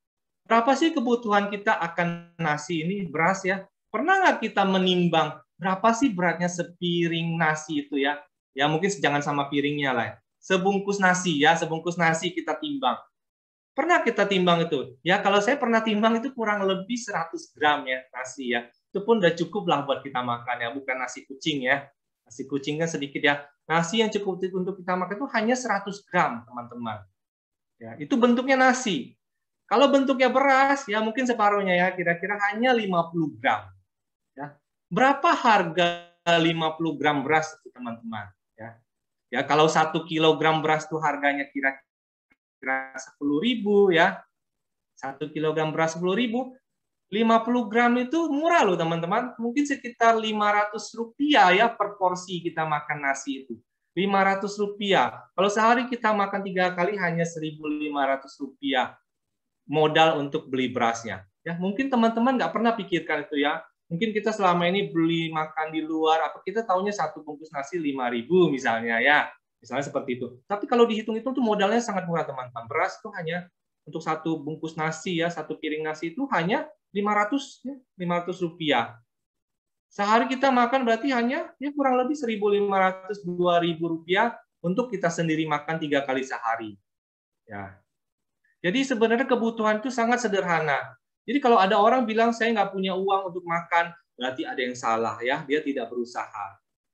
berapa sih kebutuhan kita akan nasi ini, beras ya? Pernah nggak kita menimbang berapa sih beratnya sepiring nasi itu ya? Ya mungkin jangan sama piringnya lah. Sebungkus nasi ya, sebungkus nasi kita timbang. Pernah kita timbang itu? Ya kalau saya pernah timbang itu kurang lebih seratus gram ya nasi ya. Itu pun udah cukup lah buat kita makan ya, bukan nasi kucing ya. Nasi kucing kan sedikit ya. Nasi yang cukup untuk kita makan itu hanya seratus gram, teman-teman. Ya, itu bentuknya nasi. Kalau bentuknya beras, ya mungkin separuhnya ya, kira-kira hanya lima puluh gram. Ya. Berapa harga lima puluh gram beras, teman-teman? Ya. Ya, kalau satu kilogram beras itu harganya kira-kira sepuluh ribu ya. satu kilogram beras sepuluh ribu, lima puluh gram itu murah loh, teman-teman. Mungkin sekitar lima ratus rupiah ya per porsi kita makan nasi itu. lima ratus rupiah. Kalau sehari kita makan tiga kali hanya seribu lima ratus rupiah modal untuk beli berasnya. Ya, mungkin teman-teman nggak pernah pikirkan itu ya. Mungkin kita selama ini beli makan di luar, apa kita taunya satu bungkus nasi lima ribu misalnya ya. Misalnya seperti itu. Tapi kalau dihitung-hitung tuh modalnya sangat murah, teman-teman. Beras itu hanya untuk satu bungkus nasi ya, satu piring nasi itu hanya lima ratus ya, lima ratus rupiah. Sehari kita makan berarti hanya ya kurang lebih seribu lima ratus sampai dua ribu rupiah untuk kita sendiri makan tiga kali sehari. Ya. Jadi sebenarnya kebutuhan itu sangat sederhana. Jadi kalau ada orang bilang saya nggak punya uang untuk makan, berarti ada yang salah ya, dia tidak berusaha.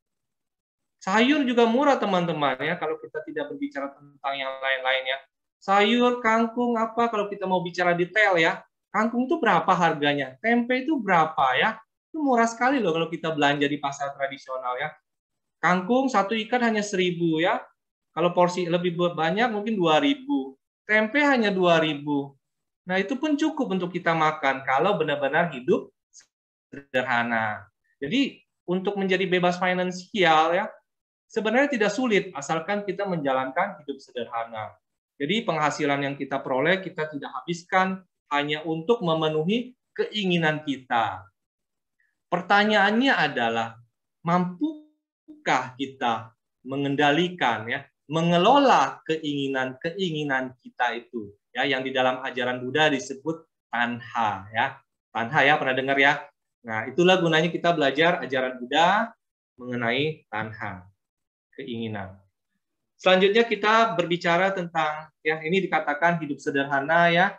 Sayur juga murah teman-teman ya, kalau kita tidak berbicara tentang yang lain-lain ya. Sayur, kangkung apa kalau kita mau bicara detail ya. Kangkung itu berapa harganya? Tempe itu berapa ya? Itu murah sekali loh kalau kita belanja di pasar tradisional ya. Kangkung satu ikat hanya seribu ya. Kalau porsi lebih banyak mungkin dua ribu. Tempe hanya dua ribu. Nah, itu pun cukup untuk kita makan kalau benar-benar hidup sederhana. Jadi, untuk menjadi bebas finansial ya, sebenarnya tidak sulit asalkan kita menjalankan hidup sederhana. Jadi, penghasilan yang kita peroleh kita tidak habiskan hanya untuk memenuhi keinginan kita. Pertanyaannya adalah, mampukah kita mengendalikan ya, mengelola keinginan-keinginan kita itu ya, yang di dalam ajaran Buddha disebut tanha ya. Tanha ya, pernah dengar ya? Nah, itulah gunanya kita belajar ajaran Buddha mengenai tanha, keinginan. Selanjutnya kita berbicara tentang ya, ini dikatakan hidup sederhana ya.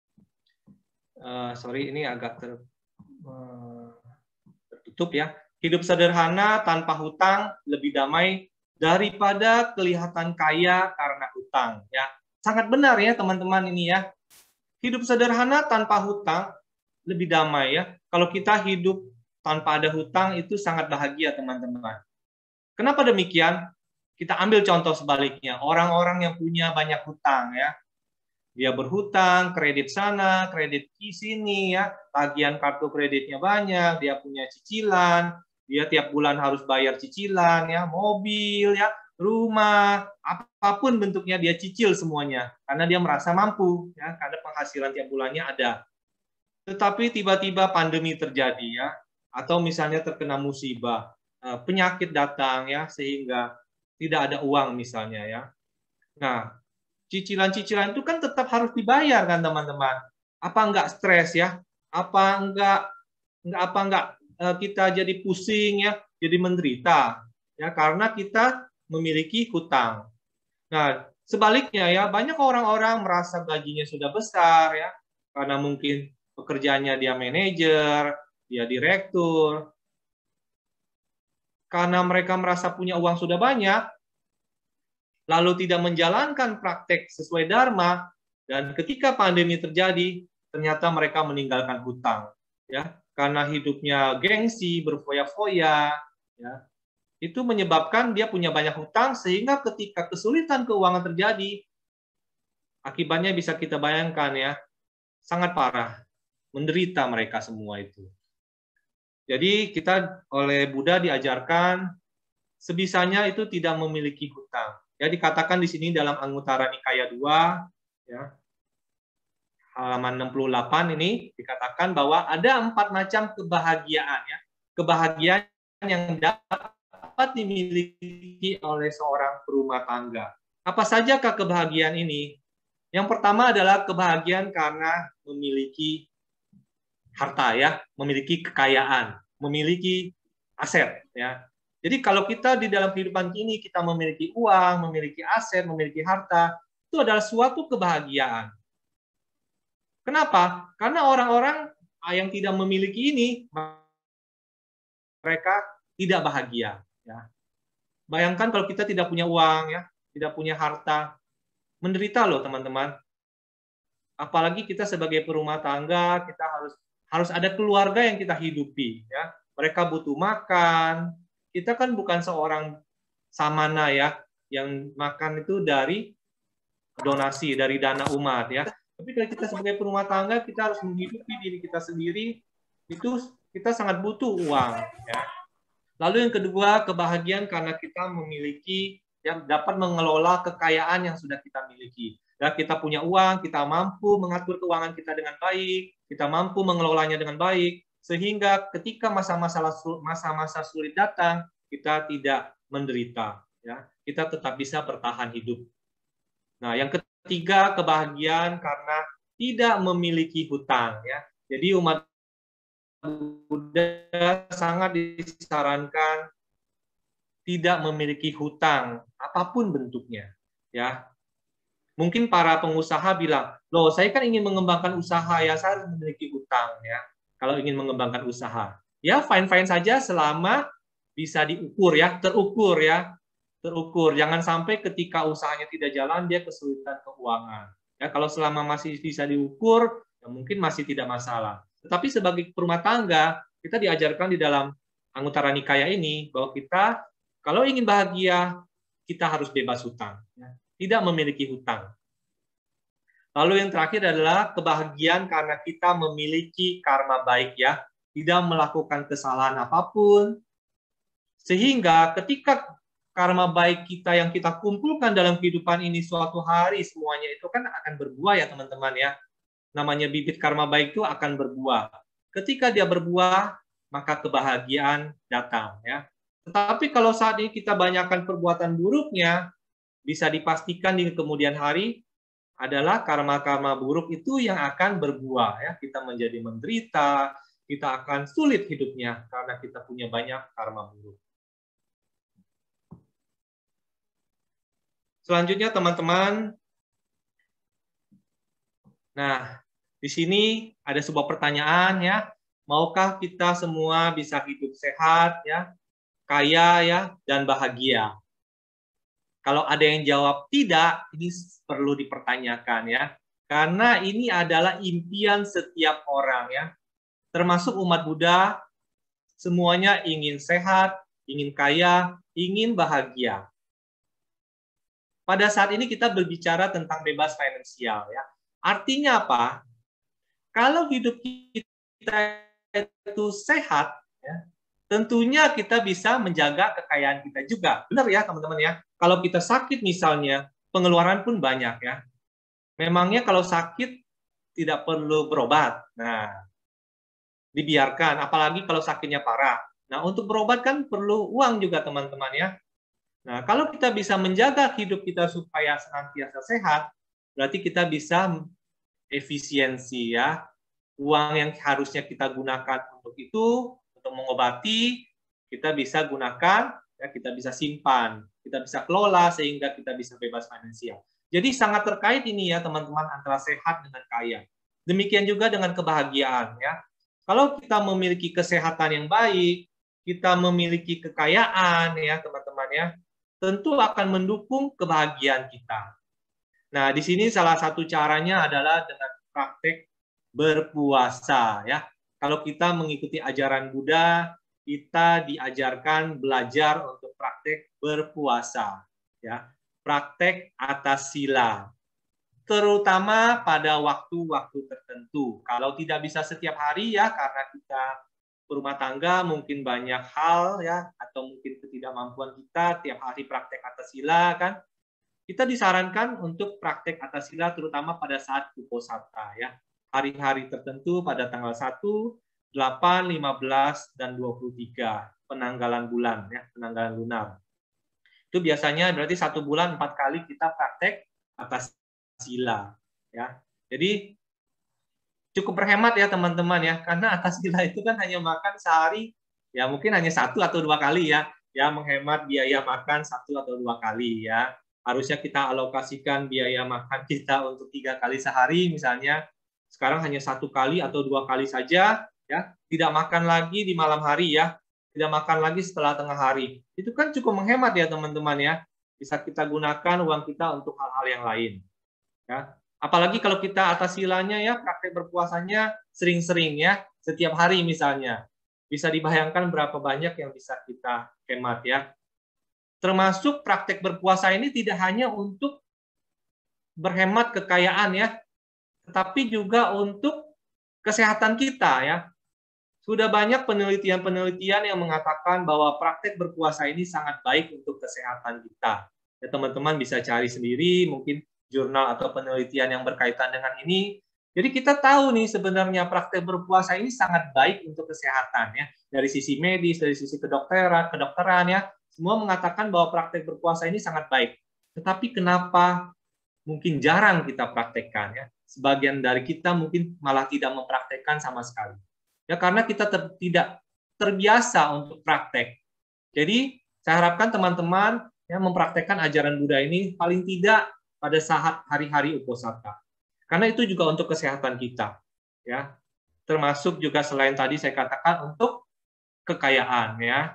Uh, sorry, ini agak ter, uh, tertutup ya. Hidup sederhana tanpa hutang lebih damai daripada kelihatan kaya karena hutang ya. Sangat benar ya teman-teman ini ya. Hidup sederhana tanpa hutang lebih damai ya. Kalau kita hidup tanpa ada hutang itu sangat bahagia teman-teman. Kenapa demikian? Kita ambil contoh sebaliknya. Orang-orang yang punya banyak hutang ya. Dia berhutang, kredit sana, kredit di sini ya. Tagihan kartu kreditnya banyak, dia punya cicilan. Dia tiap bulan harus bayar cicilan, ya, mobil, ya, rumah, apapun bentuknya dia cicil semuanya, karena dia merasa mampu, ya, karena penghasilan tiap bulannya ada. Tetapi tiba-tiba pandemi terjadi, ya, atau misalnya terkena musibah, penyakit datang, ya, sehingga tidak ada uang misalnya, ya. Nah, cicilan-cicilan itu kan tetap harus dibayar kan teman-teman. Apa enggak stres ya? Apa enggak enggak apa enggak kita jadi pusing ya, jadi menderita ya karena kita memiliki hutang. Nah, sebaliknya ya, banyak orang-orang merasa gajinya sudah besar ya, karena mungkin pekerjaannya dia manajer, dia direktur. Karena mereka merasa punya uang sudah banyak, lalu tidak menjalankan praktek sesuai dharma, dan ketika pandemi terjadi, ternyata mereka meninggalkan hutang ya. Karena hidupnya gengsi, berfoya-foya, ya, itu menyebabkan dia punya banyak hutang, sehingga ketika kesulitan keuangan terjadi, akibatnya bisa kita bayangkan ya, sangat parah, menderita mereka semua itu. Jadi kita oleh Buddha diajarkan, sebisanya itu tidak memiliki hutang. Ya, dikatakan di sini dalam Anguttara Nikaya dua, ya, halaman enam puluh delapan ini dikatakan bahwa ada empat macam kebahagiaan ya. Kebahagiaan yang dapat dimiliki oleh seorang berumah tangga. Apa sajakah kebahagiaan ini? Yang pertama adalah kebahagiaan karena memiliki harta ya, memiliki kekayaan, memiliki aset ya. Jadi kalau kita di dalam kehidupan ini kita memiliki uang, memiliki aset, memiliki harta, itu adalah suatu kebahagiaan. Kenapa? Karena orang-orang yang tidak memiliki ini mereka tidak bahagia ya. Bayangkan kalau kita tidak punya uang ya, tidak punya harta, menderita loh teman-teman. Apalagi kita sebagai perumah tangga, kita harus harus ada keluarga yang kita hidupi ya. Mereka butuh makan. Kita kan bukan seorang samana ya yang makan itu dari donasi, dari dana umat ya. Tapi kalau kita sebagai perumah tangga, kita harus menghidupi diri kita sendiri. Itu kita sangat butuh uang ya. Lalu yang kedua, kebahagiaan karena kita memiliki yang dapat mengelola kekayaan yang sudah kita miliki. Ya, kita punya uang, kita mampu mengatur keuangan kita dengan baik, kita mampu mengelolanya dengan baik, sehingga ketika masa-masa masa-masa sulit datang, kita tidak menderita. Ya, kita tetap bisa bertahan hidup. Nah, yang ketiga, kebahagiaan karena tidak memiliki hutang. Ya, jadi umat Buddha sangat disarankan tidak memiliki hutang apapun bentuknya ya. Mungkin para pengusaha bilang, loh saya kan ingin mengembangkan usaha ya, saya harus memiliki hutang ya kalau ingin mengembangkan usaha. Ya fine-fine saja selama bisa diukur ya, terukur ya, terukur. Jangan sampai ketika usahanya tidak jalan dia kesulitan keuangan. Ya kalau selama masih bisa diukur, ya mungkin masih tidak masalah. Tetapi sebagai perumah tangga, kita diajarkan di dalam Anguttara Nikaya ini bahwa kita kalau ingin bahagia, kita harus bebas hutang. Tidak memiliki hutang. Lalu yang terakhir adalah kebahagiaan karena kita memiliki karma baik ya. Tidak melakukan kesalahan apapun. Sehingga ketika karma baik kita yang kita kumpulkan dalam kehidupan ini suatu hari semuanya itu kan akan berbuah ya teman-teman ya. Namanya bibit karma baik itu akan berbuah. Ketika dia berbuah, maka kebahagiaan datang ya. Tetapi kalau saat ini kita banyakkan perbuatan buruknya, bisa dipastikan di kemudian hari adalah karma-karma buruk itu yang akan berbuah ya. Kita menjadi menderita, kita akan sulit hidupnya karena kita punya banyak karma buruk. Selanjutnya teman-teman, nah, di sini ada sebuah pertanyaan ya, maukah kita semua bisa hidup sehat ya, kaya ya, dan bahagia? Kalau ada yang jawab tidak, ini perlu dipertanyakan ya, karena ini adalah impian setiap orang ya, termasuk umat Buddha, semuanya ingin sehat, ingin kaya, ingin bahagia. Pada saat ini kita berbicara tentang bebas finansial ya. Artinya apa? Kalau hidup kita itu sehat, ya, tentunya kita bisa menjaga kekayaan kita juga. Benar ya teman-teman ya? Kalau kita sakit misalnya, pengeluaran pun banyak ya. Memangnya kalau sakit tidak perlu berobat. Nah, dibiarkan, apalagi kalau sakitnya parah. Nah, untuk berobat kan perlu uang juga teman-teman ya. Nah, kalau kita bisa menjaga hidup kita supaya senantiasa sehat, berarti kita bisa efisiensi ya. Uang yang harusnya kita gunakan untuk itu, untuk mengobati, kita bisa gunakan, ya, kita bisa simpan, kita bisa kelola sehingga kita bisa bebas finansial. Jadi sangat terkait ini ya teman-teman antara sehat dengan kaya. Demikian juga dengan kebahagiaan ya. Kalau kita memiliki kesehatan yang baik, kita memiliki kekayaan ya teman-teman ya, tentu akan mendukung kebahagiaan kita. Nah, di sini salah satu caranya adalah dengan praktek berpuasa ya. Kalau kita mengikuti ajaran Buddha, kita diajarkan belajar untuk praktek berpuasa ya. Praktek atas sila. Terutama pada waktu-waktu tertentu. Kalau tidak bisa setiap hari ya karena kita berumah tangga mungkin banyak hal ya atau mungkin ketidakmampuan kita tiap hari praktek atas sila kan. Kita disarankan untuk praktek atas sila terutama pada saat Uposatha ya. Hari-hari tertentu pada tanggal satu, delapan, lima belas, dan dua puluh tiga penanggalan bulan ya, penanggalan lunar. Itu biasanya berarti satu bulan empat kali kita praktek atas sila ya. Jadi cukup berhemat ya teman-teman ya, karena atas sila itu kan hanya makan sehari ya mungkin hanya satu atau dua kali ya, ya menghemat biaya makan satu atau dua kali ya. Harusnya kita alokasikan biaya makan kita untuk tiga kali sehari misalnya, sekarang hanya satu kali atau dua kali saja ya, tidak makan lagi di malam hari ya, tidak makan lagi setelah tengah hari. Itu kan cukup menghemat ya teman-teman ya. Bisa kita gunakan uang kita untuk hal-hal yang lain. Ya. Apalagi kalau kita atas silanya ya, praktek berpuasanya sering-sering ya, setiap hari misalnya. Bisa dibayangkan berapa banyak yang bisa kita hemat ya. Termasuk praktek berpuasa ini tidak hanya untuk berhemat kekayaan ya, tetapi juga untuk kesehatan kita ya. Sudah banyak penelitian-penelitian yang mengatakan bahwa praktek berpuasa ini sangat baik untuk kesehatan kita. Ya, teman-teman bisa cari sendiri, mungkin jurnal atau penelitian yang berkaitan dengan ini. Jadi kita tahu nih sebenarnya praktek berpuasa ini sangat baik untuk kesehatan ya. Dari sisi medis, dari sisi kedokteran, kedokteran ya, semua mengatakan bahwa praktek berpuasa ini sangat baik. Tetapi kenapa mungkin jarang kita praktekkan ya? Sebagian dari kita mungkin malah tidak mempraktekkan sama sekali. Ya, karena kita ter, tidak terbiasa untuk praktek. Jadi, saya harapkan teman-teman ya, mempraktekkan ajaran Buddha ini paling tidak pada saat hari-hari Uposatha. Karena itu juga untuk kesehatan kita. Ya. Termasuk juga selain tadi saya katakan untuk kekayaan. Ya.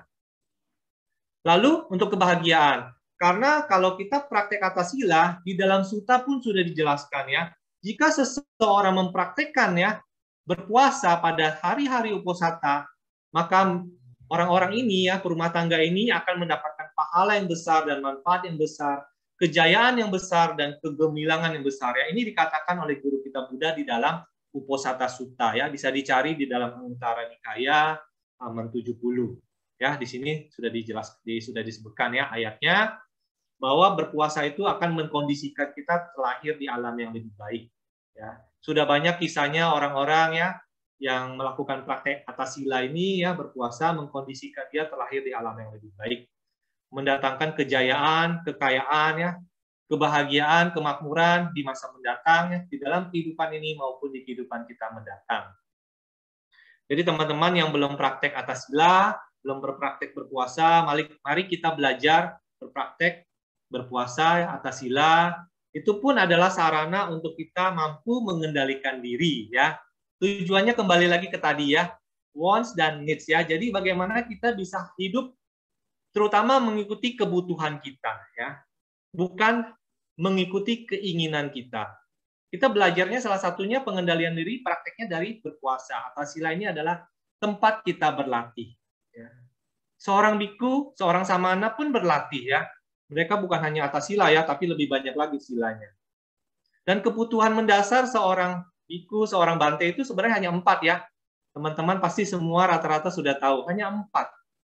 Lalu, untuk kebahagiaan. Karena kalau kita praktek atas sila, di dalam sutta pun sudah dijelaskan ya, jika seseorang mempraktekkan ya, berpuasa pada hari-hari Uposatha, maka orang-orang ini ya, perumah tangga ini akan mendapatkan pahala yang besar dan manfaat yang besar, kejayaan yang besar dan kegemilangan yang besar ya. Ini dikatakan oleh guru kita Buddha di dalam Uposatha Sutta ya, bisa dicari di dalam Anguttara Nikaya halaman tujuh puluh. Ya, di sini sudah dijelas sudah disebutkan ya ayatnya bahwa berpuasa itu akan mengkondisikan kita terlahir di alam yang lebih baik ya. Sudah banyak kisahnya orang-orang ya yang melakukan praktek atas sila ini ya, berpuasa mengkondisikan dia terlahir di alam yang lebih baik, mendatangkan kejayaan, kekayaan ya, kebahagiaan, kemakmuran di masa mendatang ya, di dalam kehidupan ini maupun di kehidupan kita mendatang. Jadi teman-teman yang belum praktek atas sila, belum berpraktek berpuasa, mari mari kita belajar berpraktek berpuasa ya, atas sila. Itu pun adalah sarana untuk kita mampu mengendalikan diri ya. Tujuannya kembali lagi ke tadi ya, wants dan needs ya. Jadi bagaimana kita bisa hidup terutama mengikuti kebutuhan kita ya. Bukan mengikuti keinginan kita. Kita belajarnya salah satunya pengendalian diri prakteknya dari berpuasa. Atas sila ini adalah tempat kita berlatih ya. Seorang biku, seorang samana pun berlatih ya. Mereka bukan hanya atas sila ya, tapi lebih banyak lagi silanya. Dan kebutuhan mendasar seorang biku, seorang bante itu sebenarnya hanya empat ya. Teman-teman pasti semua rata-rata sudah tahu, hanya empat.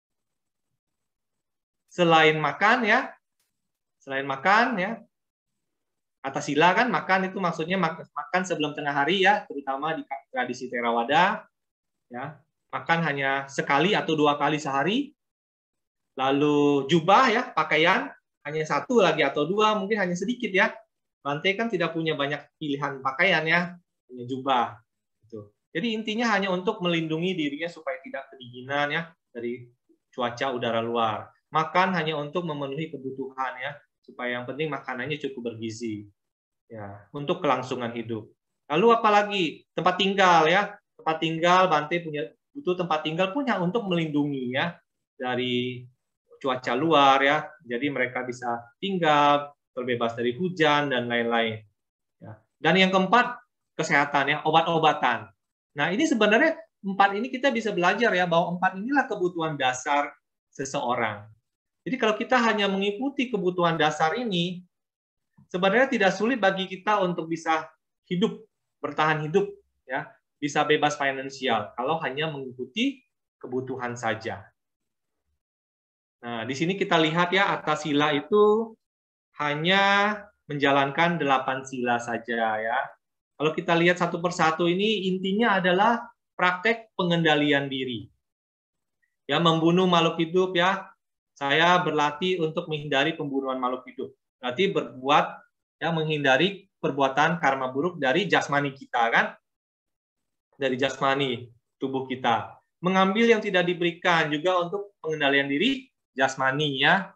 Selain makan ya, selain makan ya, atas sila kan makan itu maksudnya makan sebelum tengah hari ya, terutama di tradisi Theravada ya. Makan hanya sekali atau dua kali sehari. Lalu jubah ya, pakaian hanya satu lagi atau dua, mungkin hanya sedikit ya. Bante kan tidak punya banyak pilihan pakaian ya, hanya jubah. Gitu. Jadi intinya hanya untuk melindungi dirinya supaya tidak kedinginan ya dari cuaca udara luar. Makan hanya untuk memenuhi kebutuhan ya, supaya yang penting makanannya cukup bergizi. Ya, untuk kelangsungan hidup. Lalu apalagi tempat tinggal ya, tempat tinggal Bante punya butuh tempat tinggal punya untuk melindungi ya dari cuaca luar ya, jadi mereka bisa tinggal terbebas dari hujan dan lain-lain. Ya. Dan yang keempat kesehatan ya, obat-obatan. Nah ini sebenarnya empat ini kita bisa belajar ya bahwa empat inilah kebutuhan dasar seseorang. Jadi kalau kita hanya mengikuti kebutuhan dasar ini, sebenarnya tidak sulit bagi kita untuk bisa hidup, bertahan hidup ya, bisa bebas finansial kalau hanya mengikuti kebutuhan saja. Nah, di sini kita lihat ya, atas sila itu hanya menjalankan delapan sila saja ya. Kalau kita lihat satu persatu ini intinya adalah praktek pengendalian diri. Ya, membunuh makhluk hidup ya. Saya berlatih untuk menghindari pembunuhan makhluk hidup. Berarti berbuat ya menghindari perbuatan karma buruk dari jasmani kita, kan? Dari jasmani tubuh kita. Mengambil yang tidak diberikan juga untuk pengendalian diri jasmani, ya.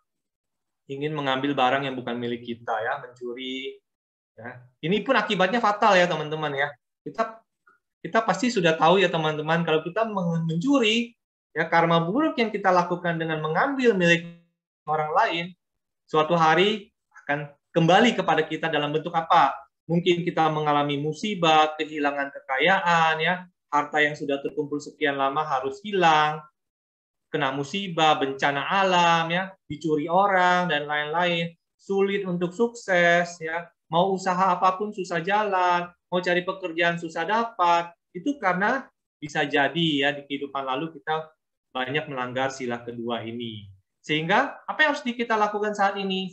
Ingin mengambil barang yang bukan milik kita, ya, mencuri. Ya. Ini pun akibatnya fatal, ya, teman-teman, ya. Kita kita pasti sudah tahu, ya, teman-teman, kalau kita mencuri, ya, karma buruk yang kita lakukan dengan mengambil milik orang lain, suatu hari akan kembali kepada kita dalam bentuk apa? Mungkin kita mengalami musibah, kehilangan kekayaan, ya, harta yang sudah terkumpul sekian lama harus hilang, kena musibah, bencana alam, ya, dicuri orang dan lain-lain, sulit untuk sukses, ya, mau usaha apapun susah jalan, mau cari pekerjaan susah dapat, itu karena bisa jadi, ya, di kehidupan lalu kita banyak melanggar sila kedua ini. Sehingga apa yang harus kita lakukan saat ini?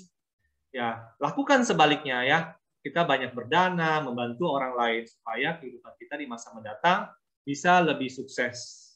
Ya, lakukan sebaliknya, ya. Kita banyak berdana, membantu orang lain supaya kehidupan kita di masa mendatang bisa lebih sukses.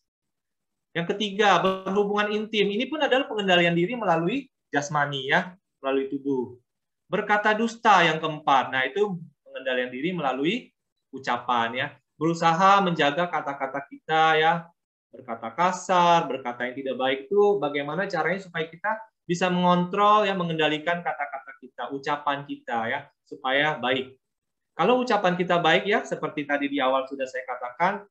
Yang ketiga, berhubungan intim. Ini pun adalah pengendalian diri melalui jasmani, ya, melalui tubuh. Berkata dusta yang keempat. Nah, itu pengendalian diri melalui ucapan, ya. Berusaha menjaga kata-kata kita, ya. Berkata kasar, berkata yang tidak baik itu bagaimana caranya supaya kita bisa mengontrol, ya, mengendalikan kata-kata kita, ucapan kita, ya, supaya baik. Kalau ucapan kita baik, ya, seperti tadi di awal sudah saya katakan,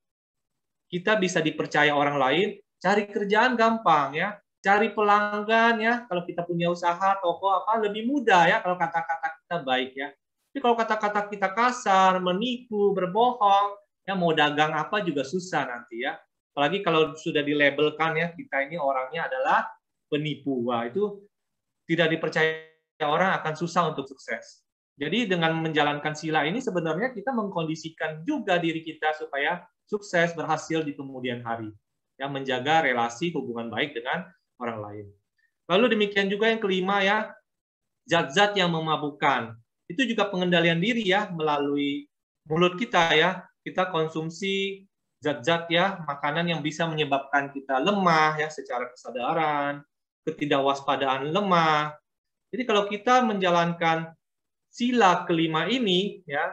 kita bisa dipercaya orang lain, cari kerjaan gampang, ya, cari pelanggan, ya, kalau kita punya usaha, toko apa lebih mudah, ya, kalau kata-kata kita baik, ya. Tapi kalau kata-kata kita kasar, menipu, berbohong, ya, mau dagang apa juga susah nanti, ya. Apalagi kalau sudah dilabelkan, ya, kita ini orangnya adalah penipu. Wah, itu tidak dipercaya orang akan susah untuk sukses. Jadi dengan menjalankan sila ini sebenarnya kita mengkondisikan juga diri kita supaya sukses, berhasil di kemudian hari. Ya, menjaga relasi hubungan baik dengan orang lain. Lalu demikian juga yang kelima, ya, zat-zat yang memabukkan. Itu juga pengendalian diri, ya, melalui mulut kita, ya. Kita konsumsi zat-zat, ya, makanan yang bisa menyebabkan kita lemah, ya, secara kesadaran, ketidakwaspadaan lemah. Jadi kalau kita menjalankan sila kelima ini, ya,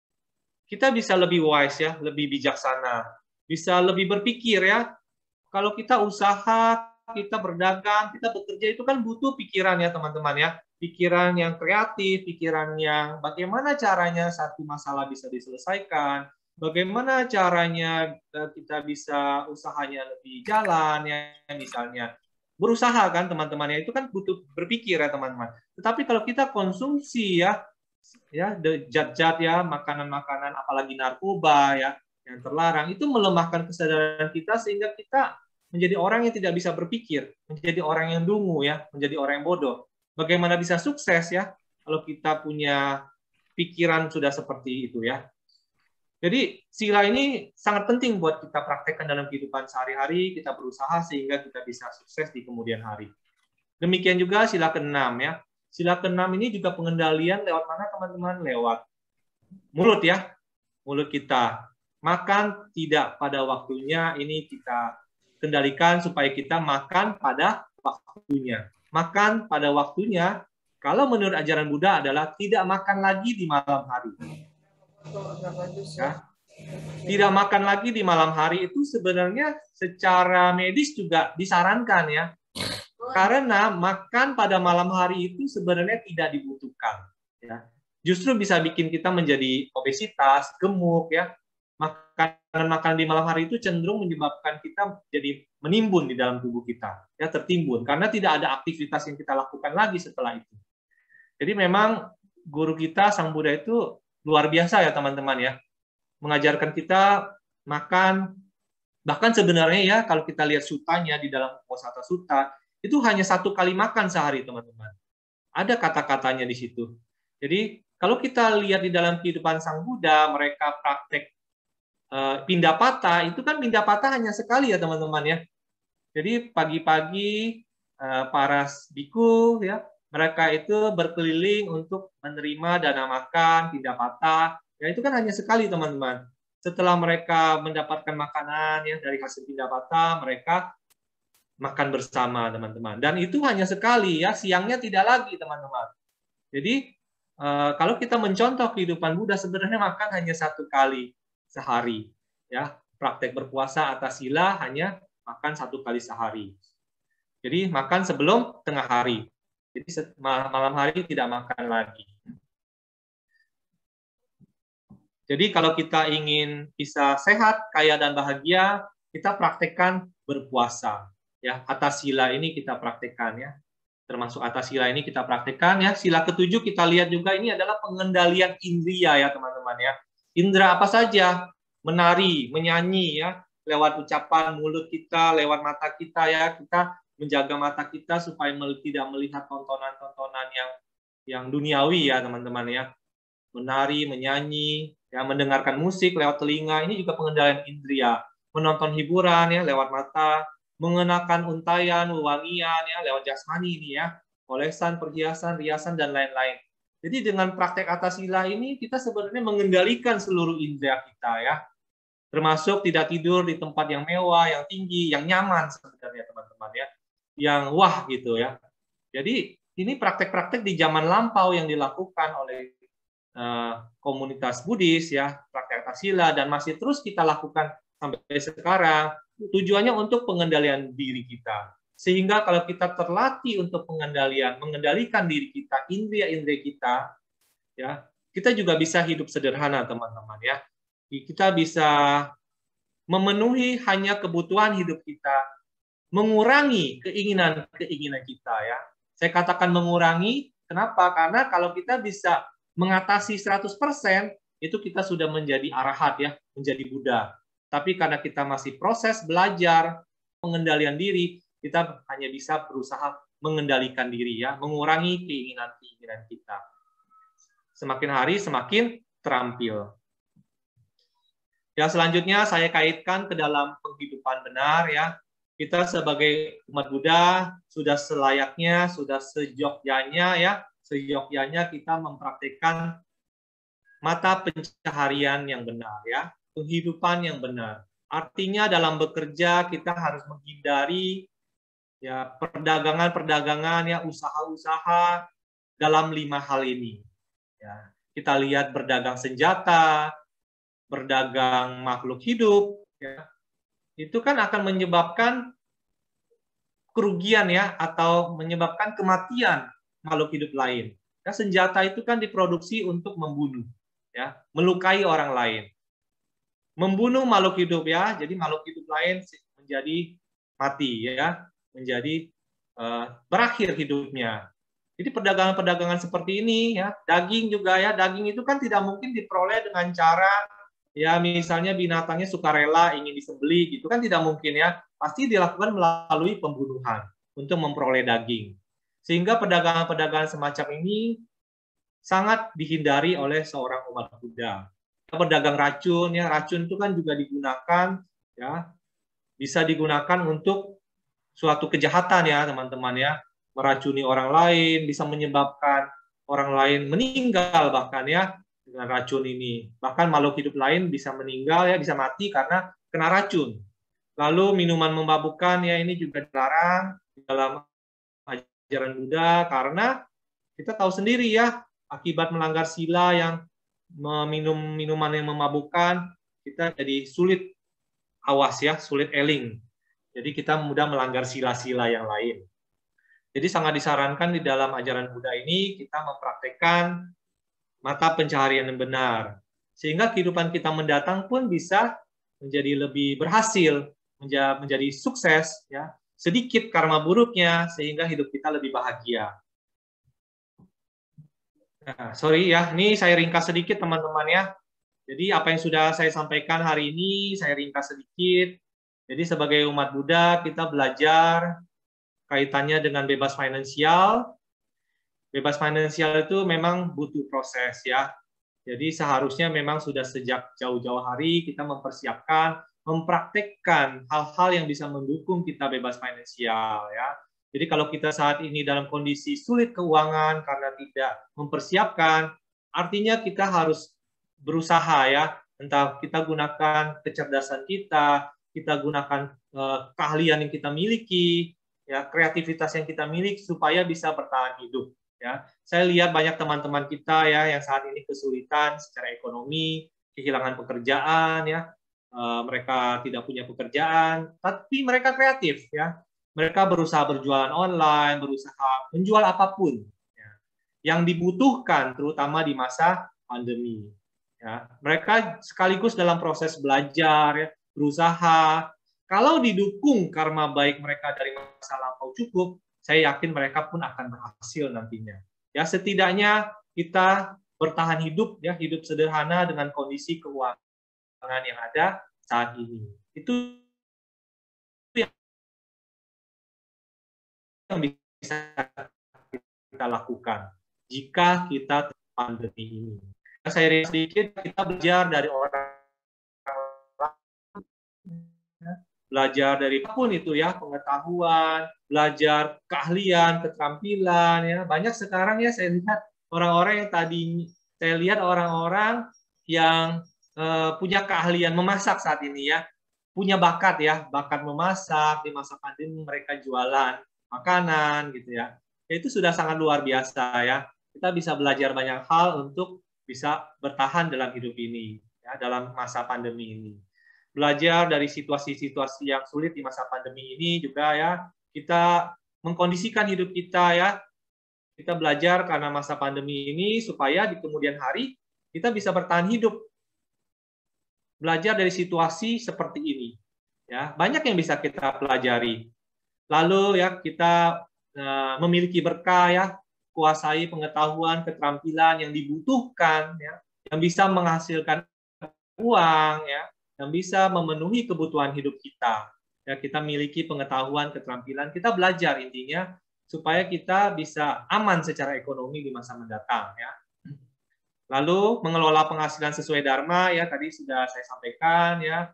kita bisa lebih wise, ya, lebih bijaksana, bisa lebih berpikir, ya. Kalau kita usaha, kita berdagang, kita bekerja itu kan butuh pikiran, ya, teman-teman, ya. Pikiran yang kreatif, pikiran yang bagaimana caranya satu masalah bisa diselesaikan, bagaimana caranya kita bisa usahanya lebih jalan, ya, misalnya. Berusaha kan teman-teman, ya, itu kan butuh berpikir, ya, teman-teman. Tetapi kalau kita konsumsi, ya, ya, zat-zat, ya, makanan-makanan apalagi narkoba, ya, yang terlarang, itu melemahkan kesadaran kita sehingga kita menjadi orang yang tidak bisa berpikir, menjadi orang yang dungu, ya, menjadi orang yang bodoh. Bagaimana bisa sukses, ya, kalau kita punya pikiran sudah seperti itu, ya. Jadi sila ini sangat penting buat kita praktekkan dalam kehidupan sehari-hari, kita berusaha sehingga kita bisa sukses di kemudian hari. Demikian juga sila keenam, ya. Sila keenam ini juga pengendalian lewat mana, teman-teman? Lewat mulut, ya. Mulut kita. Makan tidak pada waktunya, ini kita kendalikan supaya kita makan pada waktunya. Makan pada waktunya, kalau menurut ajaran Buddha adalah tidak makan lagi di malam hari. Ya. Tidak makan lagi di malam hari itu sebenarnya secara medis juga disarankan, ya. Karena makan pada malam hari itu sebenarnya tidak dibutuhkan, ya. Justru bisa bikin kita menjadi obesitas, gemuk, ya. Makanan-makanan di malam hari itu cenderung menyebabkan kita jadi menimbun di dalam tubuh kita, ya, tertimbun karena tidak ada aktivitas yang kita lakukan lagi setelah itu. Jadi memang guru kita Sang Buddha itu luar biasa, ya, teman-teman, ya. Mengajarkan kita makan, bahkan sebenarnya, ya, kalau kita lihat sutanya di dalam Uposatha Sutta, itu hanya satu kali makan sehari, teman-teman. Ada kata-katanya di situ. Jadi kalau kita lihat di dalam kehidupan Sang Buddha, mereka praktek uh, pindapata, itu kan pindapata hanya sekali, ya, teman-teman, ya. Jadi pagi-pagi uh, para biku, ya, mereka itu berkeliling untuk menerima dana makan, pindapata. Ya, itu kan hanya sekali, teman-teman. Setelah mereka mendapatkan makanan, ya, dari hasil pindapata, mereka makan bersama, teman-teman. Dan itu hanya sekali, ya, siangnya tidak lagi, teman-teman. Jadi Uh, kalau kita mencontoh kehidupan Buddha, sebenarnya makan hanya satu kali sehari, ya. Praktek berpuasa atas sila hanya makan satu kali sehari. Jadi makan sebelum tengah hari. Jadi malam hari tidak makan lagi. Jadi kalau kita ingin bisa sehat, kaya dan bahagia, kita praktekkan berpuasa. Ya, atas sila ini kita praktekkan ya. Termasuk atas sila ini kita praktekkan ya. Sila ketujuh kita lihat juga ini adalah pengendalian indria ya teman-teman ya. Indra apa saja? Menari, menyanyi ya, lewat ucapan mulut kita, lewat mata kita ya. Kita menjaga mata kita supaya tidak melihat tontonan-tontonan yang yang duniawi ya teman-teman ya. Menari, menyanyi, ya, mendengarkan musik lewat telinga, ini juga pengendalian indria. Menonton hiburan ya lewat mata, mengenakan untayan, wewangian ya lewat jasmani ini ya, olesan, perhiasan, riasan dan lain-lain. Jadi dengan praktek atas sila ini kita sebenarnya mengendalikan seluruh indera kita ya. Termasuk tidak tidur di tempat yang mewah, yang tinggi, yang nyaman sebenarnya teman-teman ya. Yang wah gitu ya. Jadi ini praktek-praktek di zaman lampau yang dilakukan oleh uh, komunitas Buddhis ya, praktek atas sila dan masih terus kita lakukan sampai sekarang. Tujuannya untuk pengendalian diri kita. Sehingga kalau kita terlatih untuk pengendalian, mengendalikan diri kita, indria-indria kita, ya, kita juga bisa hidup sederhana, teman-teman ya. Kita bisa memenuhi hanya kebutuhan hidup kita, mengurangi keinginan-keinginan kita ya. Saya katakan mengurangi, kenapa? Karena kalau kita bisa mengatasi seratus persen, itu kita sudah menjadi arahat ya, menjadi Buddha. Tapi karena kita masih proses belajar pengendalian diri, kita hanya bisa berusaha mengendalikan diri ya, mengurangi keinginan-keinginan kita. Semakin hari semakin terampil. Ya, selanjutnya saya kaitkan ke dalam penghidupan benar ya. Kita sebagai umat Buddha sudah selayaknya, sudah sejogjanya ya, sejogjanya kita mempraktikkan mata pencaharian yang benar ya. Penghidupan yang benar. Artinya dalam bekerja kita harus menghindari ya perdagangan-perdagangan ya, usaha-usaha dalam lima hal ini. Ya, kita lihat berdagang senjata, berdagang makhluk hidup, ya, itu kan akan menyebabkan kerugian ya atau menyebabkan kematian makhluk hidup lain. Ya, senjata itu kan diproduksi untuk membunuh, ya, melukai orang lain. Membunuh makhluk hidup ya, jadi makhluk hidup lain menjadi mati ya, menjadi uh, berakhir hidupnya. Jadi perdagangan-perdagangan seperti ini ya, daging juga ya, daging itu kan tidak mungkin diperoleh dengan cara ya misalnya binatangnya sukarela ingin disembelih gitu kan tidak mungkin ya, pasti dilakukan melalui pembunuhan untuk memperoleh daging. Sehingga perdagangan-perdagangan semacam ini sangat dihindari oleh seorang umat Buddha. Berdagang racun ya, racun itu kan juga digunakan ya, bisa digunakan untuk suatu kejahatan ya teman-teman ya, meracuni orang lain, bisa menyebabkan orang lain meninggal bahkan ya dengan racun ini. Bahkan makhluk hidup lain bisa meninggal ya, bisa mati karena kena racun. Lalu minuman memabukkan ya, ini juga dilarang dalam ajaran Buddha karena kita tahu sendiri ya, akibat melanggar sila yang meminum minuman yang memabukkan, kita jadi sulit awas ya, sulit eling. Jadi kita mudah melanggar sila-sila yang lain. Jadi sangat disarankan di dalam ajaran Buddha ini kita mempraktekkan mata pencaharian yang benar. Sehingga kehidupan kita mendatang pun bisa menjadi lebih berhasil, menjadi sukses, ya, sedikit karma buruknya, sehingga hidup kita lebih bahagia. Nah, sorry ya, ini saya ringkas sedikit teman-teman ya. Jadi apa yang sudah saya sampaikan hari ini, saya ringkas sedikit. Jadi sebagai umat Buddha, kita belajar kaitannya dengan bebas finansial. Bebas finansial itu memang butuh proses ya. Jadi seharusnya memang sudah sejak jauh-jauh hari kita mempersiapkan, mempraktekkan hal-hal yang bisa mendukung kita bebas finansial ya. Jadi kalau kita saat ini dalam kondisi sulit keuangan karena tidak mempersiapkan, artinya kita harus berusaha ya, entah kita gunakan kecerdasan kita, kita gunakan uh, keahlian yang kita miliki, ya kreativitas yang kita miliki supaya bisa bertahan hidup. Ya, saya lihat banyak teman-teman kita ya yang saat ini kesulitan secara ekonomi, kehilangan pekerjaan ya, uh, mereka tidak punya pekerjaan, tapi mereka kreatif ya, mereka berusaha berjualan online, berusaha menjual apapun ya, yang dibutuhkan terutama di masa pandemi. Ya, mereka sekaligus dalam proses belajar, ya, berusaha. Kalau didukung karma baik mereka dari masa lampau cukup, saya yakin mereka pun akan berhasil nantinya. Ya, setidaknya kita bertahan hidup, ya, hidup sederhana dengan kondisi keuangan yang ada saat ini. Itu yang bisa kita lakukan jika kita pandemi ini. Saya rinci sedikit, kita belajar dari orang, belajar dari apapun itu ya, pengetahuan, belajar keahlian, keterampilan ya. Banyak sekarang ya saya lihat orang-orang yang tadi saya lihat orang-orang yang uh, punya keahlian memasak saat ini ya, punya bakat ya, bakat memasak. Di masa pandemi mereka jualan makanan gitu ya. Itu sudah sangat luar biasa ya. Kita bisa belajar banyak hal untuk bisa bertahan dalam hidup ini ya, dalam masa pandemi ini. Belajar dari situasi-situasi yang sulit di masa pandemi ini juga ya, kita mengkondisikan hidup kita ya. Kita belajar karena masa pandemi ini supaya di kemudian hari kita bisa bertahan hidup. Belajar dari situasi seperti ini. Ya, banyak yang bisa kita pelajari. Lalu ya kita uh, memiliki berkah ya, kuasai pengetahuan, keterampilan yang dibutuhkan ya, yang bisa menghasilkan uang ya, yang bisa memenuhi kebutuhan hidup kita. Ya, kita miliki pengetahuan, keterampilan, kita belajar intinya supaya kita bisa aman secara ekonomi di masa mendatang ya. Lalu mengelola penghasilan sesuai dharma ya, tadi sudah saya sampaikan ya.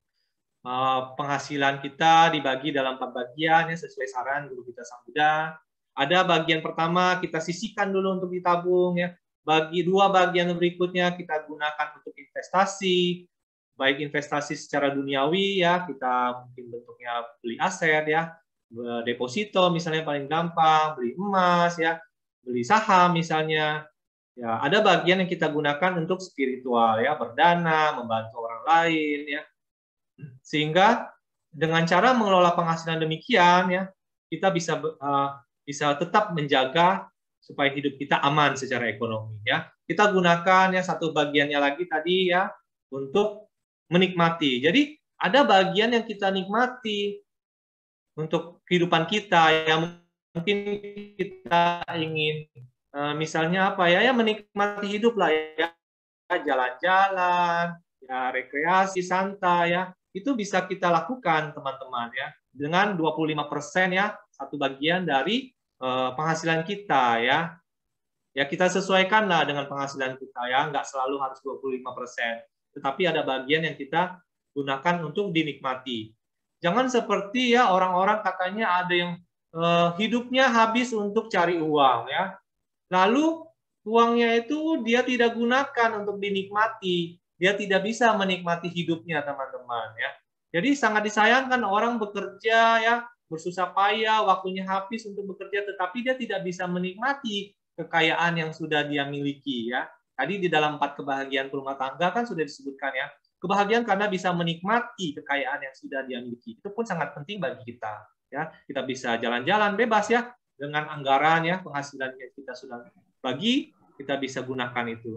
Penghasilan kita dibagi dalam empat bagian ya, sesuai saran guru kita Sang Buddha. Ada bagian pertama kita sisihkan dulu untuk ditabung ya. Bagi dua bagian berikutnya kita gunakan untuk investasi, baik investasi secara duniawi ya, kita mungkin bentuknya beli aset ya, deposito misalnya paling gampang, beli emas ya, beli saham misalnya. Ya, ada bagian yang kita gunakan untuk spiritual ya, berdana, membantu orang lain ya. Sehingga dengan cara mengelola penghasilan demikian ya, kita bisa uh, bisa tetap menjaga supaya hidup kita aman secara ekonomi ya. Kita gunakan ya satu bagiannya lagi tadi ya untuk menikmati. Jadi ada bagian yang kita nikmati untuk kehidupan kita yang mungkin kita ingin uh, misalnya apa ya, ya menikmati hidup lah ya, jalan-jalan, ya rekreasi santai ya. Itu bisa kita lakukan teman-teman ya dengan dua puluh lima persen ya, satu bagian dari uh, penghasilan kita ya. Ya kita sesuaikanlah dengan penghasilan kita ya, nggak selalu harus dua puluh lima persen. Tetapi ada bagian yang kita gunakan untuk dinikmati. Jangan seperti ya orang-orang katanya ada yang uh, hidupnya habis untuk cari uang ya. Lalu uangnya itu dia tidak gunakan untuk dinikmati. Dia tidak bisa menikmati hidupnya, teman-teman ya. Jadi sangat disayangkan orang bekerja ya, bersusah payah, waktunya habis untuk bekerja, tetapi dia tidak bisa menikmati kekayaan yang sudah dia miliki ya. Tadi di dalam empat kebahagiaan rumah tangga kan sudah disebutkan ya. Kebahagiaan karena bisa menikmati kekayaan yang sudah dia miliki. Itu pun sangat penting bagi kita ya. Kita bisa jalan-jalan bebas ya dengan anggaran ya, penghasilan yang kita sudah bagi, kita bisa gunakan itu.